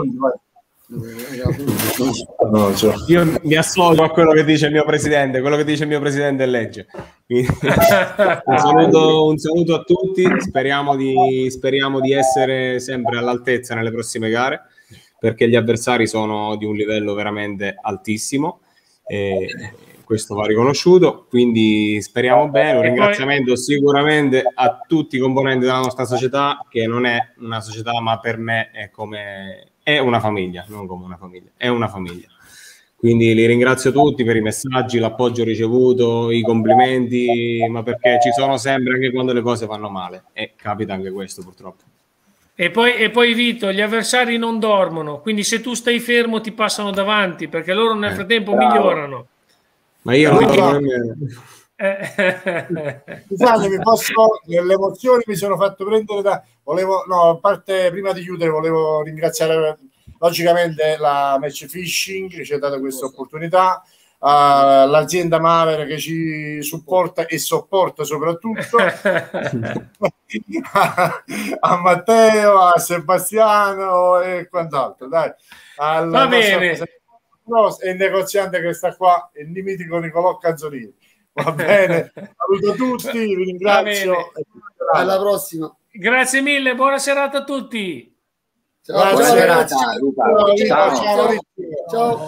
[SPEAKER 5] Io mi associo a quello che dice il mio presidente, quello che dice il mio presidente è legge. un, saluto, un saluto a tutti, speriamo di, speriamo di essere sempre all'altezza nelle prossime gare, perché gli avversari sono di un livello veramente altissimo e questo va riconosciuto, quindi speriamo bene. Un ringraziamento sicuramente a tutti i componenti della nostra società, che non è una società ma per me è come... è una famiglia, non come una famiglia, è una famiglia. Quindi li ringrazio tutti per i messaggi, l'appoggio ricevuto, i complimenti, ma perché ci sono sempre anche quando le cose vanno male e capita anche questo purtroppo.
[SPEAKER 1] E poi, e poi Vito, gli avversari non dormono, quindi se tu stai fermo ti passano davanti perché loro nel frattempo eh, migliorano.
[SPEAKER 5] Ma io non lo dico
[SPEAKER 3] Luca,
[SPEAKER 5] nemmeno.
[SPEAKER 3] scusate, mi posso, nelle emozioni mi sono fatto prendere da, volevo, no, a parte, prima di chiudere, volevo ringraziare logicamente la Match Fishing che ci ha dato questa opportunità, uh, l'azienda Maver che ci supporta e sopporta soprattutto, a, a Matteo, a Sebastiano e quant'altro, dai, al
[SPEAKER 1] Va bene.
[SPEAKER 3] e il negoziante che sta qua, il mitico Nicolò Canzolini. Va bene, saluto tutti, vi ringrazio.
[SPEAKER 4] Alla prossima.
[SPEAKER 1] Grazie mille, buona serata a tutti.
[SPEAKER 4] Ciao,
[SPEAKER 3] Buona
[SPEAKER 4] ciao,
[SPEAKER 2] serata,
[SPEAKER 4] ragazzi.
[SPEAKER 2] Luca.
[SPEAKER 4] Ciao,
[SPEAKER 2] Ciao.
[SPEAKER 4] ciao, ciao. Ciao.